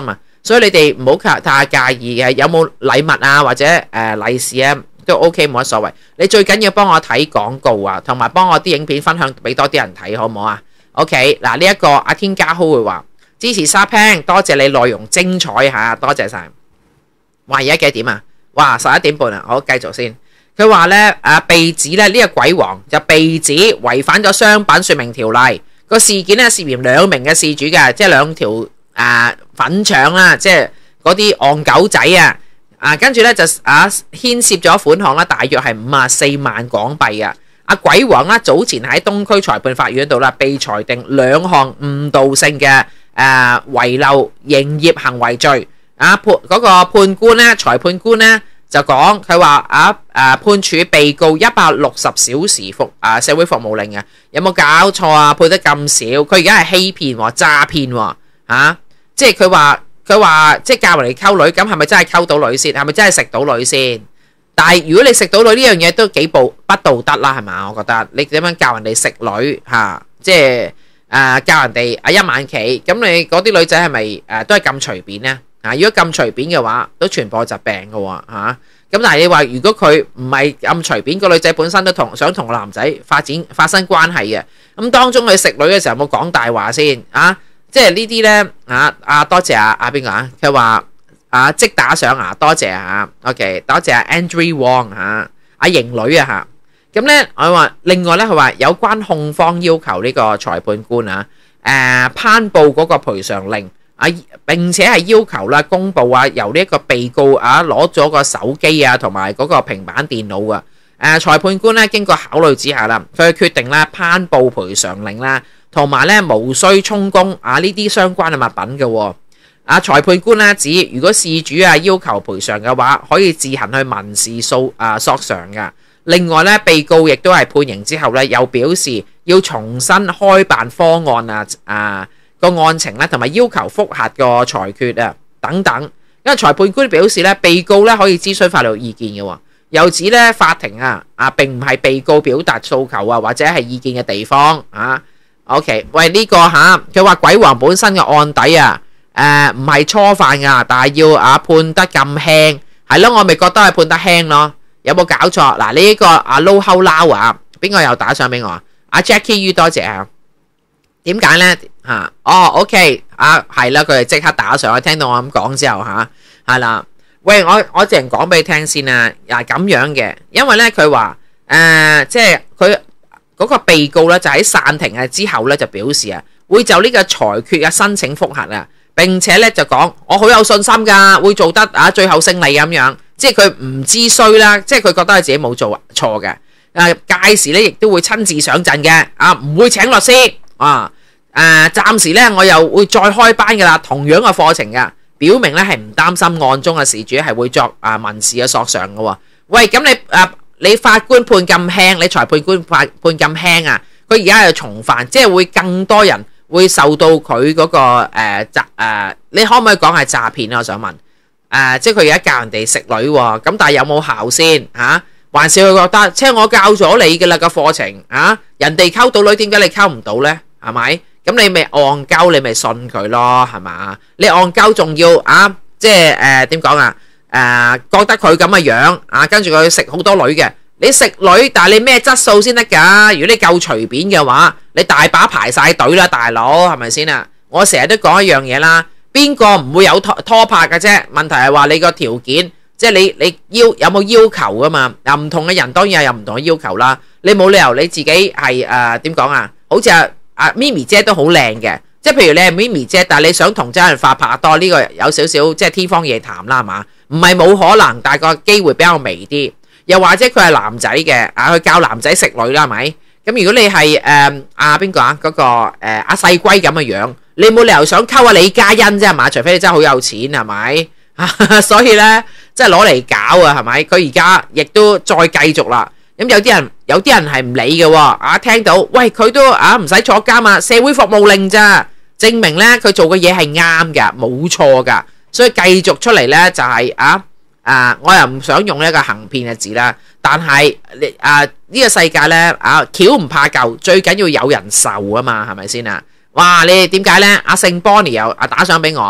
所以你哋唔好太介意嘅，有冇禮物啊或者誒利是啊都 OK 冇乜所謂。你最緊要幫我睇廣告啊，同埋幫我啲影片分享俾多啲人睇，好唔好啊 ？OK 嗱，呢一個阿天家好會話支持沙 Pan，多謝你內容精彩嚇，多謝晒。哇！而家幾點啊？哇！十一點半啊！好，繼續先。佢話咧，啊被指咧呢、這個鬼王就被指違反咗商品說明條例。個事件咧涉嫌兩名嘅事主嘅，即係兩條誒、啊、粉腸啦，即係嗰啲戇狗仔啊！啊，跟住咧就啊牽涉咗款項啦，大約係五啊四萬港幣啊！阿鬼王啦，早前喺東區裁判法院度啦，被裁定兩項誤導性嘅誒遺漏營業行為罪。啊判嗰、那個判官咧，裁判官咧就講佢話啊誒判處被告一百六十小時服啊社會服務令啊，有冇搞錯啊？判得咁少，佢而家係欺騙喎、詐騙喎嚇，即係佢話佢話即係教人哋溝女，咁係咪真係溝到女先？係咪真係食到女先？但係如果你食到女呢樣嘢都幾不不道德啦，係嘛？我覺得你點樣教人哋食女嚇、啊？即係誒、啊、教人哋啊一晚棋，咁你嗰啲女仔係咪誒都係咁隨便呢？啊！如果咁隨便嘅話，都傳播疾病嘅喎嚇。咁、啊、但係你話，如果佢唔係咁隨便，個女仔本身都同想同個男仔發展發生關係嘅，咁當中佢食女嘅時候有冇講大話先啊？即係呢啲咧啊啊！多謝啊啊邊個啊？佢話啊即打賞啊，多謝啊 OK， 多謝啊 Andrew Wong 嚇阿盈女啊嚇。咁咧我話另外咧，佢話有關控方要求呢個裁判官啊誒頒布嗰個賠償令。啊！並且係要求啦，公佈啊，由呢一個被告啊攞咗個手機啊，同埋嗰個平板電腦啊。誒，裁判官咧經過考慮之下啦，佢決定咧頒布賠償令啦，同埋咧無需充公啊呢啲相關嘅物品嘅。啊，裁判官咧指，如果事主啊要求賠償嘅話，可以自行去民事訴啊索償噶。另外咧，被告亦都係判刑之後咧，又表示要重新開辦方案啊啊！個案情咧，同埋要求覆核個裁決啊，等等。因為裁判官表示咧，被告咧可以諮詢法律意見嘅，又指咧法庭啊啊並唔係被告表達訴求啊或者係意見嘅地方啊。OK， 喂呢、這個吓，佢、啊、話鬼王本身嘅案底啊，誒唔係初犯噶，但係要啊判得咁輕，係咯，我咪覺得係判得輕咯。有冇搞錯？嗱、啊，呢、這個阿 Low How Now 啊，邊個又打賞俾我啊？阿 Jackie U 多謝啊。點解呢？嚇、啊？哦，OK，啊，係啦，佢係即刻打上去，聽到我咁講之後嚇，係、啊、啦。喂，我我淨係講俾你聽先啊，嗱咁樣嘅，因為咧佢話誒，即係佢嗰個被告咧就喺散庭啊之後咧就表示啊，會就呢個裁決啊申請覆核啊，並且咧就講我好有信心㗎，會做得啊最後勝利咁樣，即係佢唔知衰啦，即係佢覺得佢自己冇做錯嘅。誒屆時咧亦都會親自上陣嘅，啊唔會請律師。啊，誒、呃，暫時咧，我又會再開班噶啦，同樣嘅課程噶，表明咧係唔擔心案中嘅事主係會作啊民事嘅索償嘅。喂，咁你誒、啊，你法官判咁輕，你裁判官判判咁輕啊？佢而家又重犯，即係會更多人會受到佢嗰、那個誒詐誒，你可唔可以講係詐騙啊？我想問，誒、呃，即係佢而家教人哋食女，咁但係有冇效先吓？啊還是佢覺得，即係我教咗你嘅啦個課程啊，人哋溝到女，點解你溝唔到呢？係咪？咁你咪戇鳩，你咪信佢咯，係嘛？你戇鳩仲要啊，即係誒點講啊？誒覺得佢咁嘅樣啊，跟住佢食好多女嘅，你食女，但係你咩質素先得㗎？如果你夠隨便嘅話，你大把排晒隊啦，大佬係咪先啊？我成日都講一樣嘢啦，邊個唔會有拖拖拍嘅啫？問題係話你個條件。即係你你要有冇要求噶嘛？嗱，唔同嘅人當然係有唔同嘅要求啦。你冇理由你自己係誒點講啊？好似阿阿咪咪姐都好靚嘅，即係譬如你係咪咪姐，但係你想同真人發拍多呢個有少少即係天方夜譚啦，係嘛？唔係冇可能，但係個機會比較微啲。又或者佢係男仔嘅啊，去教男仔食女啦，係咪？咁如果你係誒阿邊個啊？嗰個誒阿細龜咁嘅樣，你冇理由想溝阿李嘉欣啫，係嘛？除非你真係好有錢，係咪？所以咧。即係攞嚟搞啊，係咪？佢而家亦都再繼續啦。咁有啲人有啲人係唔理嘅喎，啊聽到喂佢都啊唔使坐監啊，社會服務令咋，證明咧佢做嘅嘢係啱嘅，冇錯噶。所以繼續出嚟咧就係啊啊，我又唔想用呢個行騙嘅字啦，但係你啊呢個世界咧啊橋唔怕舊，最緊要有人受啊嘛，係咪先啊？哇！你哋點解咧？阿聖 Bonnie 又啊打賞俾我。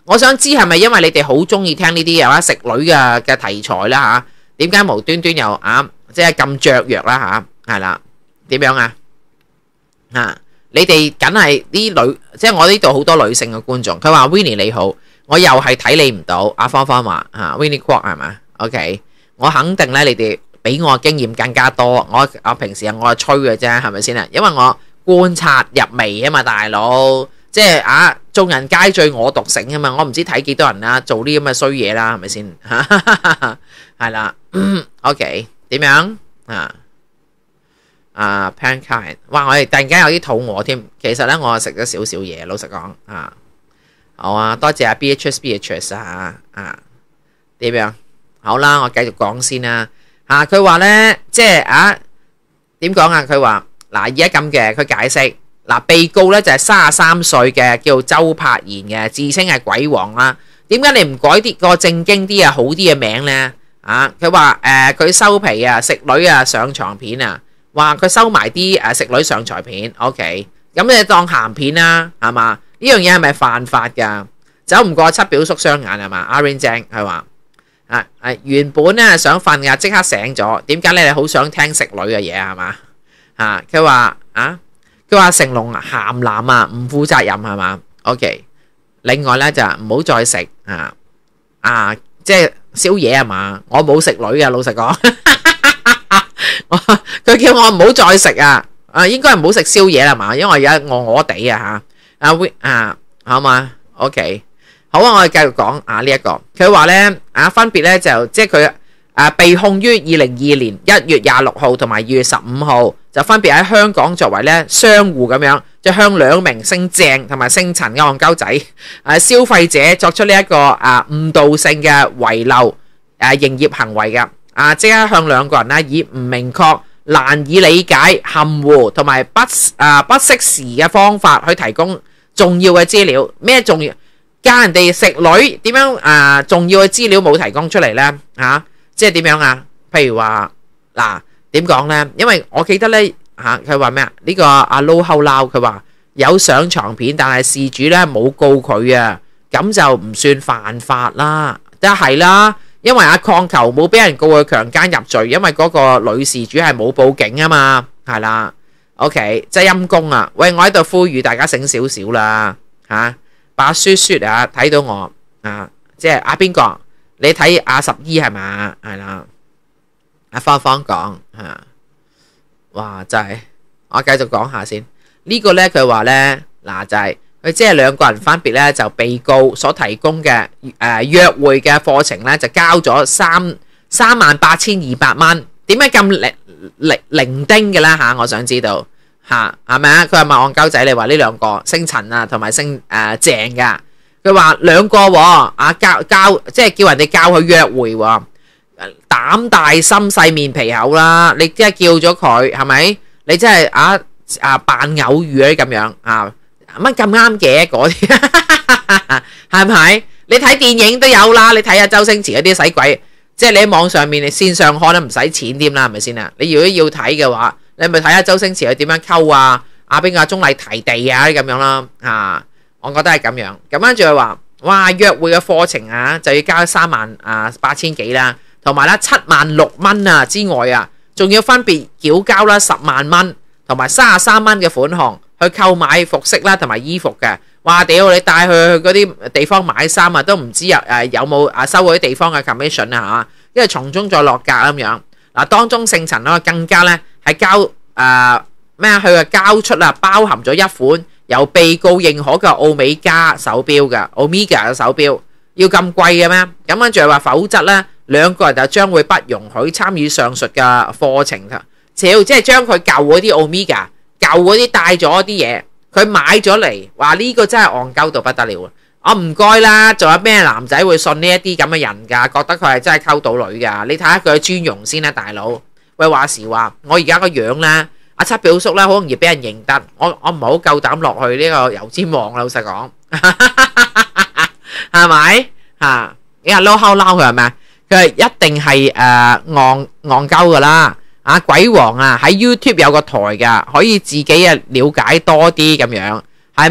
我想知係咪因為你哋好中意聽呢啲啊食女嘅嘅題材啦嚇？點解無端端又啊即係咁雀躍啦嚇？係啦，點樣啊？啊，你哋梗係啲女，即係我呢度好多女性嘅觀眾。佢話 Winnie 你好，我又係睇你唔到。阿芳芳話啊 Winnie Kwok 係嘛 ？OK， 我肯定咧，你哋比我經驗更加多。我我平時我係吹嘅啫，係咪先啊？因為我觀察入微啊嘛，大佬。即係啊，眾人皆醉我獨醒啊嘛！我唔知睇幾多人啦，做啲咁嘅衰嘢啦，係咪先？係啦，OK，點樣啊？啊 ，Pancake， 哇！我哋突然間有啲肚餓添。其實咧，我食咗少少嘢，老實講啊。好啊，多謝阿 B H S B H S 啊啊，點樣？好啦，我繼續講先啦。啊，佢話咧，即係啊，點講啊？佢話嗱，而家咁嘅，佢解釋。嗱，被告咧就係三十三歲嘅，叫周柏賢嘅，自稱係鬼王啦。點解你唔改啲個正經啲啊好啲嘅名咧？啊，佢話誒佢收皮啊，食女啊上床片啊，話佢收埋啲誒食女上床片。OK， 咁你當鹹片啦，係嘛？呢樣嘢係咪犯法㗎？走唔過七表叔雙眼係嘛？阿 Rain 正係話啊啊原本咧想瞓㗎，即刻醒咗。點解你哋好想聽食女嘅嘢係嘛？啊，佢話啊。佢話成龍鹹男啊，唔負責任係嘛 ？OK， 另外咧就唔好再食啊啊，即係宵夜係嘛？我冇食女啊，老實講，佢叫我唔好再食啊啊，應該係唔好食宵夜啦嘛，因為而家餓餓地啊嚇啊 w 啊好嘛 ？OK， 好啊，我哋繼續講啊呢一個，佢話咧啊分別咧就即係佢。啊！被控於二零二二年一月廿六號同埋二月十五號，就分別喺香港作為咧商戶咁樣，就向兩名姓鄭同埋姓陳嘅戇鳩仔，誒消費者作出呢一個啊誤導性嘅遺漏誒營業行為嘅，啊即刻向兩個人咧以唔明確、難以理解、含糊同埋不啊不適時嘅方法去提供重要嘅資料。咩重要？教人哋食女點樣啊？重要嘅資料冇提供出嚟咧嚇？即係點樣啊？譬如話嗱，點講呢？因為我記得呢，嚇，佢話咩啊？呢個阿撈後撈佢話有上床片，但係事主呢冇告佢啊，咁就唔算犯法啦。即係啦，因為阿礦球冇俾人告佢強姦入罪，因為嗰個女事主係冇報警啊嘛，係啦。OK， 即係陰公啊！喂，我喺度呼籲大家醒少少啦嚇，把雪雪啊睇到我啊，即係阿邊個？你睇阿十姨係嘛？係啦，阿芳芳講嚇，哇真係，我繼續講下先。呢個咧佢話咧嗱就係佢即係兩個人分別咧就被告所提供嘅誒約會嘅課程咧就交咗三三萬八千二百蚊。點解咁零零零丁嘅啦嚇？我想知道嚇係咪啊？佢係咪戇鳩仔？你話呢兩個姓陳啊同埋姓誒鄭㗎？佢話兩個喎，啊教教即係叫人哋教佢約會喎，膽大心細面皮厚啦，你即係叫咗佢係咪？你真係啊啊扮偶遇嗰啲咁樣啊乜咁啱嘅嗰啲係咪？你睇電影都有啦，你睇下周星馳嗰啲使鬼，即係你喺網上面你線上看都唔使錢添啦，係咪先啊？你如果要睇嘅話，你咪睇下周星馳佢點樣溝啊，阿邊個鐘麗緹地啊啲咁樣啦啊！我覺得係咁樣，咁跟住佢話，哇，約會嘅課程啊，就要交三萬啊八千幾啦，同埋咧七萬六蚊啊之外啊，仲要分別繳交啦十萬蚊同埋三十三蚊嘅款項去購買服飾啦同埋衣服嘅。哇屌！你帶佢去嗰啲地方買衫啊，都唔知有誒有冇啊收嗰啲地方嘅 commission 啊嚇，因為從中再落格咁樣。嗱，當中姓陳咧更加咧係交誒咩啊？佢話交出啊包含咗一款由被告認可嘅奧美加手錶嘅 Omega 嘅手錶，要咁貴嘅咩？咁跟住話否則咧兩個人就將會不容許參與上述嘅課程㗎。屌，即係將佢舊嗰啲 Omega 舊嗰啲帶咗啲嘢。佢買咗嚟，話呢個真係戇鳩到不得了啊！我唔該啦，仲有咩男仔會信呢一啲咁嘅人㗎？覺得佢係真係溝到女㗎？你睇下佢嘅尊容先啦，大佬。喂，話時話，我而家個樣咧，阿七表叔咧，好容易俾人認得。我我唔係好夠膽落去呢個油尖旺啦，老實講，係咪嚇？你話撈蝦撈佢係咪？佢係一定係誒戇戇鳩㗎啦。啊鬼王啊喺 YouTube 有個台噶，可以自己啊了解多啲咁樣，係咩？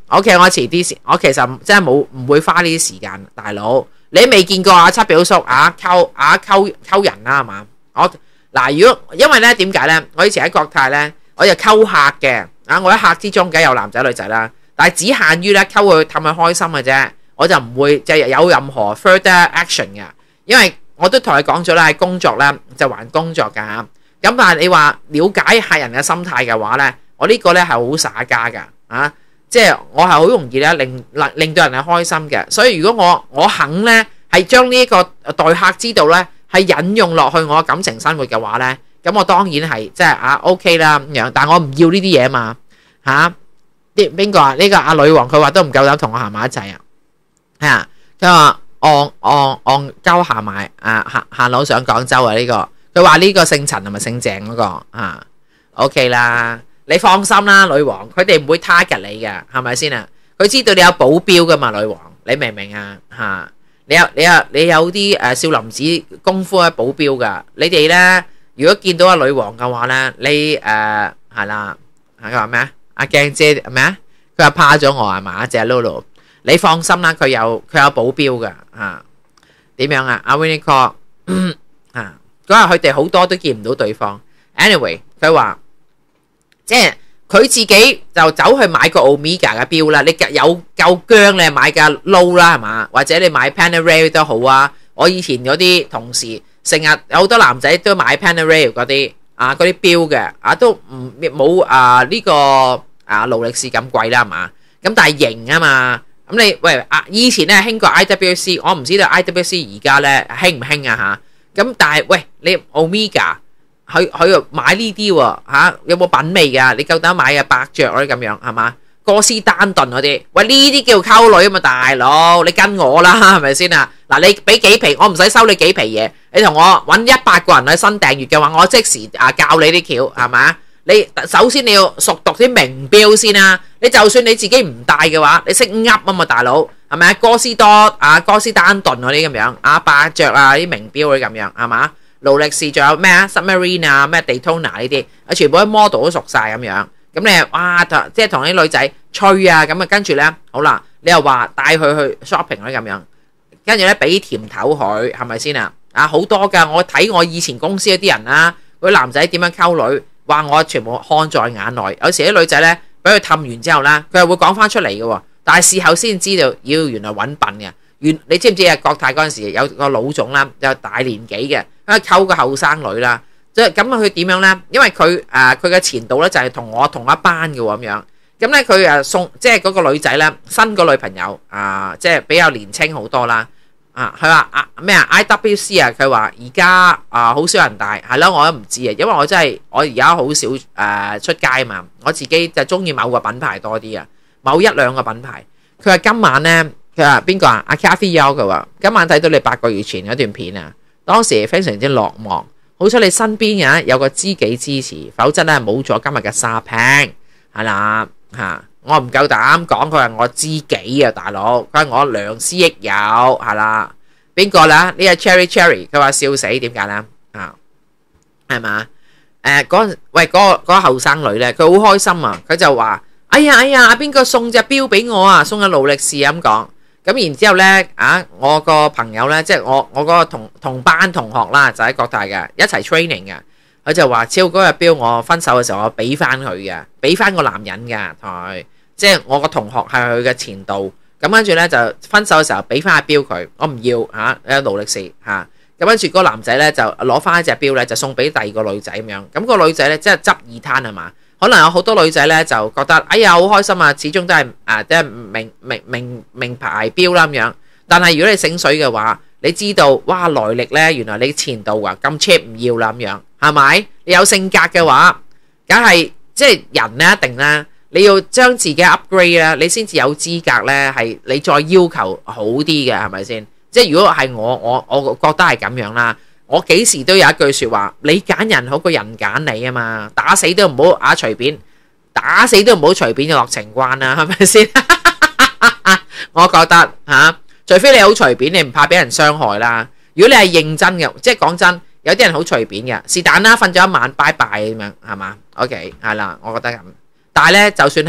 OK，我遲啲先。我其實真係冇唔會花呢啲時間，大佬你未見過阿七表叔啊溝啊溝溝人啦係嘛？我嗱如果因為咧點解咧？我以前喺國泰咧，我就溝客嘅啊，我喺客之中梗有男仔女仔啦，但係只限於咧溝佢氹佢開心嘅啫，我就唔會就有任何 further action 嘅，因為我都同你講咗啦，喺工作咧就還工作㗎嚇。咁但係你話了解客人嘅心態嘅話咧，我呢個咧係好耍家㗎啊！即係我係好容易咧令令到人係開心嘅，所以如果我我肯咧係將呢一個待客之道咧係引用落去我嘅感情生活嘅話咧，咁我當然係即係啊 OK 啦咁樣，但係我唔要呢啲嘢嘛嚇。啲邊個啊？呢個阿女王佢話都唔夠膽同我行埋一齊啊！係啊，佢話戇戇戇鳩行埋啊行行路上廣州啊呢個。佢話呢個姓陳係咪姓鄭嗰個啊 ？OK 啦，你放心啦，女王，佢哋唔會 target 你嘅，係咪先啊？佢知道你有保鏢噶嘛，女王，你明唔明啊？嚇，你有你有你有啲誒少林寺功夫嘅保鏢噶，你哋咧如果見到阿女王嘅話咧，你誒係啦，佢話咩啊？阿鏡姐咩啊？佢話怕咗我係嘛？隻 Lulu， 你放心啦，佢有佢有保鏢噶嚇。點樣啊？阿 Winnie Call 啊？嗰日佢哋好多都見唔到對方。Anyway， 佢話即係佢自己就走去買個 Omega 嘅錶啦。你有夠薑你買架 Low 啦係嘛？或者你買 Panerai 都好啊。我以前嗰啲同事成日有好多男仔都買 Panerai 嗰啲啊嗰啲錶嘅啊，都唔冇啊呢個啊勞力士咁貴啦係嘛？咁但係型啊嘛。咁你喂啊以前咧興過 I W C， 我唔知道 I W C 而家咧興唔興啊嚇？咁但係喂，你 Omega 佢佢又買呢啲喎嚇，有冇品味㗎？你夠膽買啊百爵嗰啲咁樣係嘛？哥斯丹頓嗰啲，喂呢啲叫溝女啊嘛，大佬你跟我啦係咪先啊？嗱你俾幾皮，我唔使收你幾皮嘢，你同我揾一百個人去新訂閱嘅話，我即時啊教你啲橋係嘛？你首先你要熟讀啲名錶先啊！你就算你自己唔戴嘅話，你識噏啊嘛，大佬係咪啊？哥斯多啊，哥斯丹頓嗰啲咁樣啊，百爵啊啲名錶嗰啲咁樣係嘛？勞力士仲有咩啊 ？Submarine 啊，咩 Daytona 呢啲啊，全部啲 model 都熟晒咁樣。咁你哇，即係同啲女仔吹啊，咁啊跟住咧，好啦，你又話帶佢去 shopping 嗰啲咁樣，跟住咧俾甜頭佢係咪先啊？啊好多㗎，我睇我以前公司嗰啲人啊，嗰啲男仔點樣溝女，話我全部看在眼內。有時啲女仔咧俾佢氹完之後咧，佢係會講翻出嚟嘅喎，但係事後先知道，妖原來揾笨嘅。原你知唔知啊？國泰嗰陣時有個老總啦，有大年紀嘅，咁溝個後生女啦，即係咁佢點樣咧？因為佢誒佢嘅前度咧就係同我同一班嘅喎咁樣，咁咧佢誒送即係嗰個女仔咧新個女朋友啊，即係比較年青好多啦啊！佢話啊咩啊 I W C 啊，佢話而家啊好少人戴係咯，我都唔知啊，因為我真係我而家好少誒、呃、出街嘛，我自己就中意某個品牌多啲啊，某一兩個品牌。佢話今晚咧。佢話邊個啊？阿 Cathy Yeoh 佢話今晚睇到你八個月前嗰段片啊，當時非常之落寞。好彩你身邊啊有個知己支持，否則咧冇咗今日嘅沙拼係啦嚇。我唔夠膽講佢係我知己啊，大佬佢係我良師益友係啦。邊個啦？呢個 Cherry Cherry 佢話笑死點解咧啊？係嘛？誒嗰陣喂嗰個嗰個後生女咧，佢好開心啊！佢就話：哎呀哎呀，邊個送隻錶俾我啊？送個勞力士咁講。咁然之後咧，啊，我個朋友咧，即係我我嗰個同同班同學啦，就喺國泰嘅，一齊 training 嘅。佢就話：超嗰日錶我分手嘅時候，我俾翻佢嘅，俾翻個男人嘅，同佢即係我個同學係佢嘅前度。咁跟住咧就分手嘅時候俾翻隻錶佢，我唔要嚇，有勞力士嚇。咁跟住嗰個男仔咧就攞翻一隻錶咧，就送俾第二個女仔咁樣。咁個女仔咧即係執二攤係嘛？可能有好多女仔咧就覺得哎呀好開心啊，始終都係啊即係名名名名牌錶啦咁樣。但係如果你醒水嘅話，你知道哇來歷咧，原來你前度啊咁 cheap 唔要啦咁樣，係咪？你有性格嘅話，梗係即係人咧一定咧，你要將自己 upgrade 咧，你先至有資格咧係你再要求好啲嘅，係咪先？即係如果係我我我覺得係咁樣啦。我幾時都有一句説話，你揀人好過人揀你啊嘛！打死都唔好啊隨便，打死都唔好隨便就落情關啦，係咪先？我覺得嚇、啊，除非你好隨便，你唔怕俾人傷害啦。如果你係認真嘅，即係講真，有啲人好隨便嘅，是但啦，瞓咗一晚拜拜咁樣係嘛？OK 係啦，我覺得咁。但係咧，就算係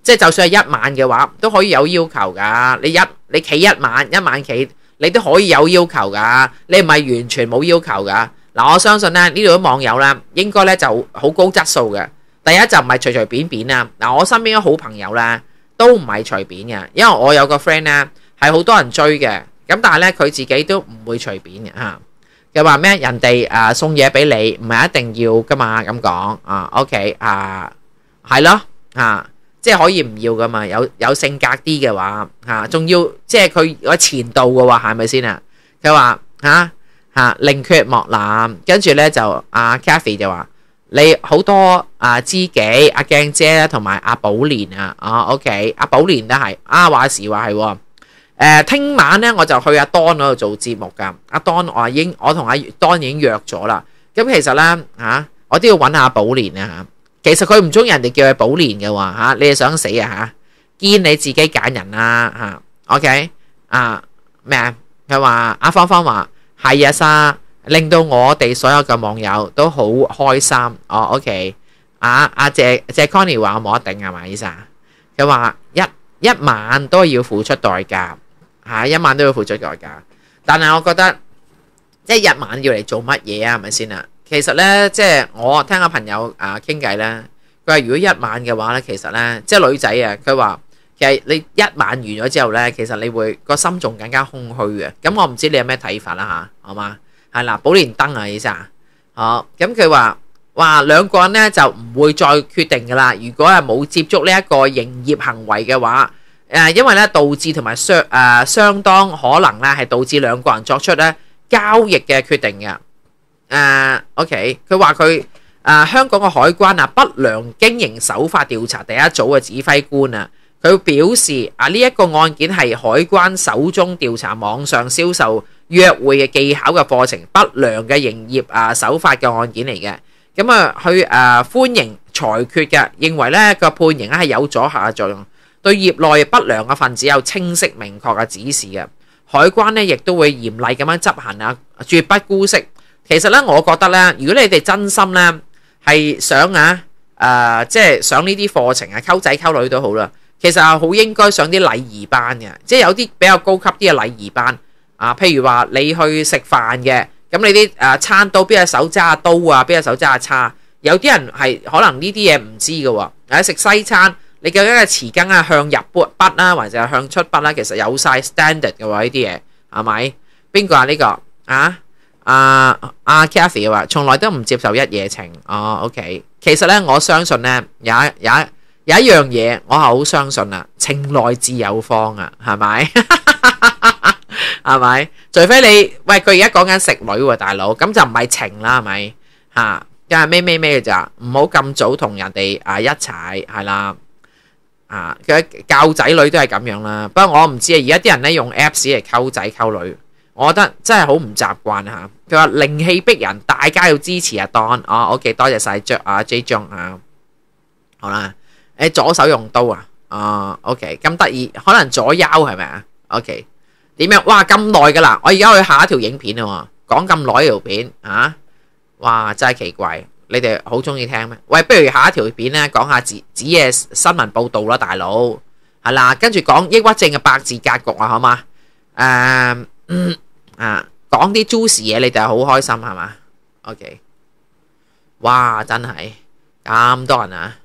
即係就算係一晚嘅話，都可以有要求噶。你一你企一晚一晚企，你都可以有要求噶。你唔係完全冇要求噶。嗱，我相信咧呢度啲網友咧，應該咧就好高質素嘅。第一就唔係隨隨便便啊。嗱，我身邊嘅好朋友咧都唔係隨便嘅，因為我有個 friend 咧係好多人追嘅，咁但係咧佢自己都唔會隨便嘅嚇。佢話咩？人哋誒送嘢俾你，唔係一定要噶嘛。咁講啊 ，OK 啊，係咯啊。即係可以唔要噶嘛，有有性格啲嘅話嚇，仲要即係佢有前度嘅話，係咪先啊？佢話嚇嚇寧缺莫濫，跟住咧就阿 Kathy 就話你好多啊知己，阿鏡姐同埋阿寶蓮啊，啊 OK，阿寶蓮都係啊話時話係喎，誒聽晚咧我就去阿 Don 嗰度做節目㗎，阿 Don 我已經我同阿 Don 已經約咗啦，咁其實咧嚇我都要揾下阿寶蓮啊嚇。其實佢唔中意人哋叫佢寶蓮嘅喎嚇，你係想死啊嚇？堅你自己揀人啦嚇 ，OK 啊咩啊？佢話阿芳芳話係啊沙，令到我哋所有嘅網友都好開心哦 OK 啊阿謝謝 Connie 話我冇得頂係咪意思啊？佢話一一晚都要付出代價嚇，一晚都要付出代價，但係我覺得即係一晚要嚟做乜嘢啊？係咪先啊？其實咧，即係我聽個朋友啊傾偈咧，佢話如果一晚嘅話咧，其實咧，即係女仔啊，佢話其實你一晚完咗之後咧，其實你會個心仲更加空虛嘅。咁我唔知你有咩睇法啦吓，好嘛？係啦，寶蓮燈啊，意思啊，好。咁佢話話兩個人咧就唔會再決定噶啦。如果係冇接觸呢一個營業行為嘅話，誒，因為咧導致同埋相誒相當可能咧係導致兩個人作出咧交易嘅決定嘅。誒、uh, OK， 佢話佢誒香港嘅海關啊不良經營手法調查第一組嘅指揮官啊，佢表示啊呢一個案件係海關手中調查網上銷售約會嘅技巧嘅課程不良嘅營業啊手法嘅案件嚟嘅，咁啊佢誒歡迎裁決嘅，認為咧個判刑咧係有阻嚇作用，對業內不良嘅分子有清晰明確嘅指示嘅，海關咧亦都會嚴厲咁樣執行啊，絕不姑息。其實咧，我覺得咧，如果你哋真心咧係想啊，誒、呃，即係上呢啲課程啊，溝仔溝女都好啦。其實係好應該上啲禮儀班嘅，即係有啲比較高級啲嘅禮儀班啊。譬如話你去食飯嘅，咁你啲誒、啊、餐刀邊隻手揸下刀啊，邊隻手揸下叉。有啲人係可能呢啲嘢唔知嘅喎。喺食西餐，你究竟係匙羹啊向入筆筆啦，或者係向出筆啦，其實有晒 standard 嘅喎，呢啲嘢係咪？邊個啊？呢個啊？阿阿 Kathy 話從來都唔接受一夜情哦 OK， 其實咧我相信咧有一有一有一樣嘢我係好相信啦，情來自有方啊，係咪？係咪？除非你喂佢而家講緊食女喎，大佬咁就唔係情啦，係咪嚇？梗係咩咩咩嘅咋，唔好咁早同人哋啊一齊係啦啊！佢教仔女都係咁樣啦，不過我唔知啊，而家啲人咧用 Apps 嚟溝仔溝女。我覺得真係好唔習慣嚇。佢話靈氣逼人，大家要支持阿 Don。哦，OK，多謝晒著啊 J 張啊。好啦，誒左手用刀啊。哦 ，OK，咁得意，可能左腰係咪啊 ？OK，點樣？哇，咁耐㗎啦！我而家去下一條影片啊喎，講咁耐條片啊！哇，真係奇怪，你哋好中意聽咩？喂，不如下一條片咧講下子子夜新聞報導啦，大佬係啦，跟住講抑鬱症嘅八字格局啊，好嘛？誒。嗯啊，講啲 juicy 嘢，你哋係好開心係嘛 ？OK， 哇，真係咁多人啊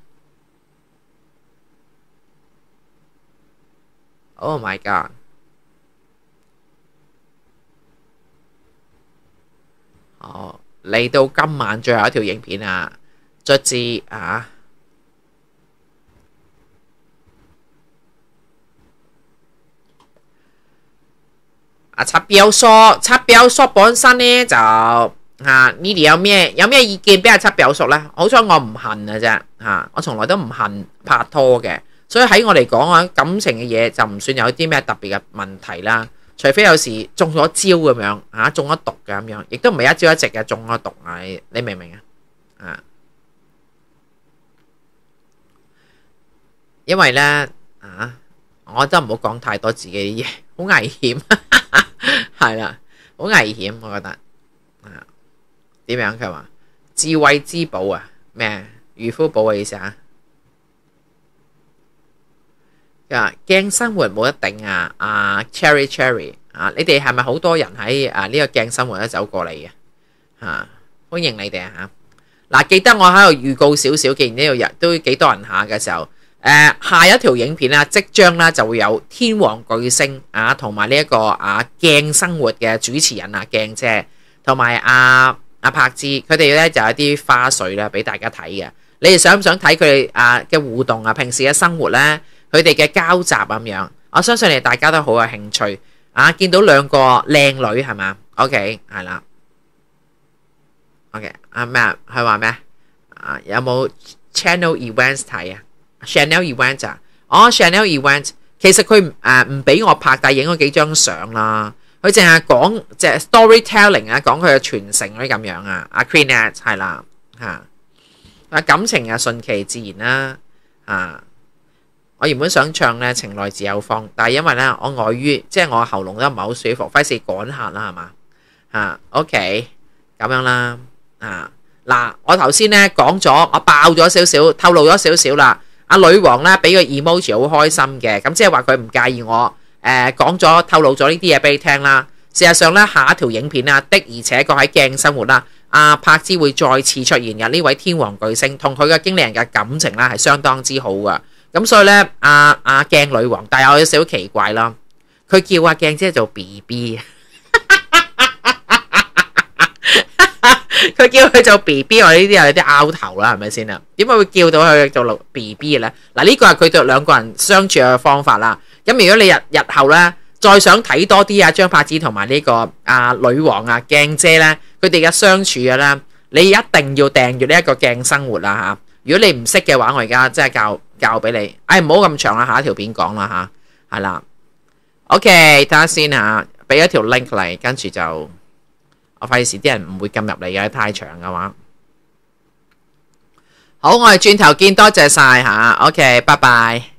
！Oh my god！ 好，嚟到今晚最後一條影片啊，卒之啊！啊，插標叔，插標叔本身咧就嚇，你哋有咩有咩意見俾阿插標叔咧？好彩我唔恨嘅啫嚇，我從來都唔恨拍拖嘅，所以喺我嚟講啊，感情嘅嘢就唔算有啲咩特別嘅問題啦。除非有時中咗招咁樣嚇，中咗毒嘅咁樣，亦都唔係一朝一夕嘅中咗毒啊！你明唔明啊？啊，因為咧啊，我覺得唔好講太多自己啲嘢，好危險。係啦，好危險，我覺得啊，點樣佢話智慧之寶啊？咩漁夫寶嘅意思啊？ 啊，鏡生活冇一定啊，啊 Cherry Cherry 啊，你哋係咪好多人喺啊呢個鏡生活咧走過嚟嘅？嚇，歡迎你哋啊嚇！嗱，記得我喺度預告少少，既然呢度日都幾多人下嘅時候，誒下一條影片啦，即將啦就會有天王巨星啊，同埋呢一個啊鏡生活嘅主持人啊鏡姐，同埋阿阿柏芝，佢哋咧就有啲花絮啦俾大家睇嘅。你哋想唔想睇佢哋啊嘅互動啊？平時嘅生活咧？佢哋嘅交集咁樣，我相信你大家都好有興趣啊！見到兩個靚女係嘛 ？OK 係啦 ，OK 啊咩啊？佢話咩啊？有冇 channel events 睇啊 ？Chanel event 啊？哦 ，Chanel event， 其實佢誒唔俾我拍，但係影咗幾張相啦。佢淨係講即係 storytelling 啊，講佢嘅傳承嗰啲咁樣啊。阿 Queenette 係啦嚇，啊感情啊順其自然啦啊。我原本想唱咧情內自有方，但係因為咧我礙於即係我喉嚨都唔係好舒服，費事趕客啦係嘛啊 OK 咁樣啦啊嗱，我頭先咧講咗，我爆咗少少，透露咗少少啦。阿女王咧俾個 emoji 好開心嘅，咁即係話佢唔介意我誒講咗透露咗呢啲嘢俾你聽啦。事實上咧下一條影片啊的而且確喺鏡生活啦，阿柏芝會再次出現嘅呢位天王巨星，同佢嘅經理人嘅感情啦係相當之好噶。咁所以咧，阿阿鏡女王，但係我有少少奇怪啦。佢叫阿鏡姐做 B B， 佢叫佢做 B B， 我呢啲有啲拗頭啦，係咪先啊？點解會叫到佢做 B B 嘅咧？嗱，呢個係佢哋兩個人相處嘅方法啦。咁如果你日日後咧再想睇多啲啊張柏芝同埋呢個阿女王啊鏡姐咧，佢哋嘅相處嘅咧，你一定要訂閱呢一個鏡生活啦嚇。如果你唔識嘅話，我而家真係教教俾你。哎，唔好咁長啦，下一條片講啦吓，係啦。OK，睇下先吓，俾一條 link 嚟，跟住就我費事啲人唔會撳入嚟嘅，太長嘅話。好，我哋轉頭見，多謝晒吓。OK，拜拜。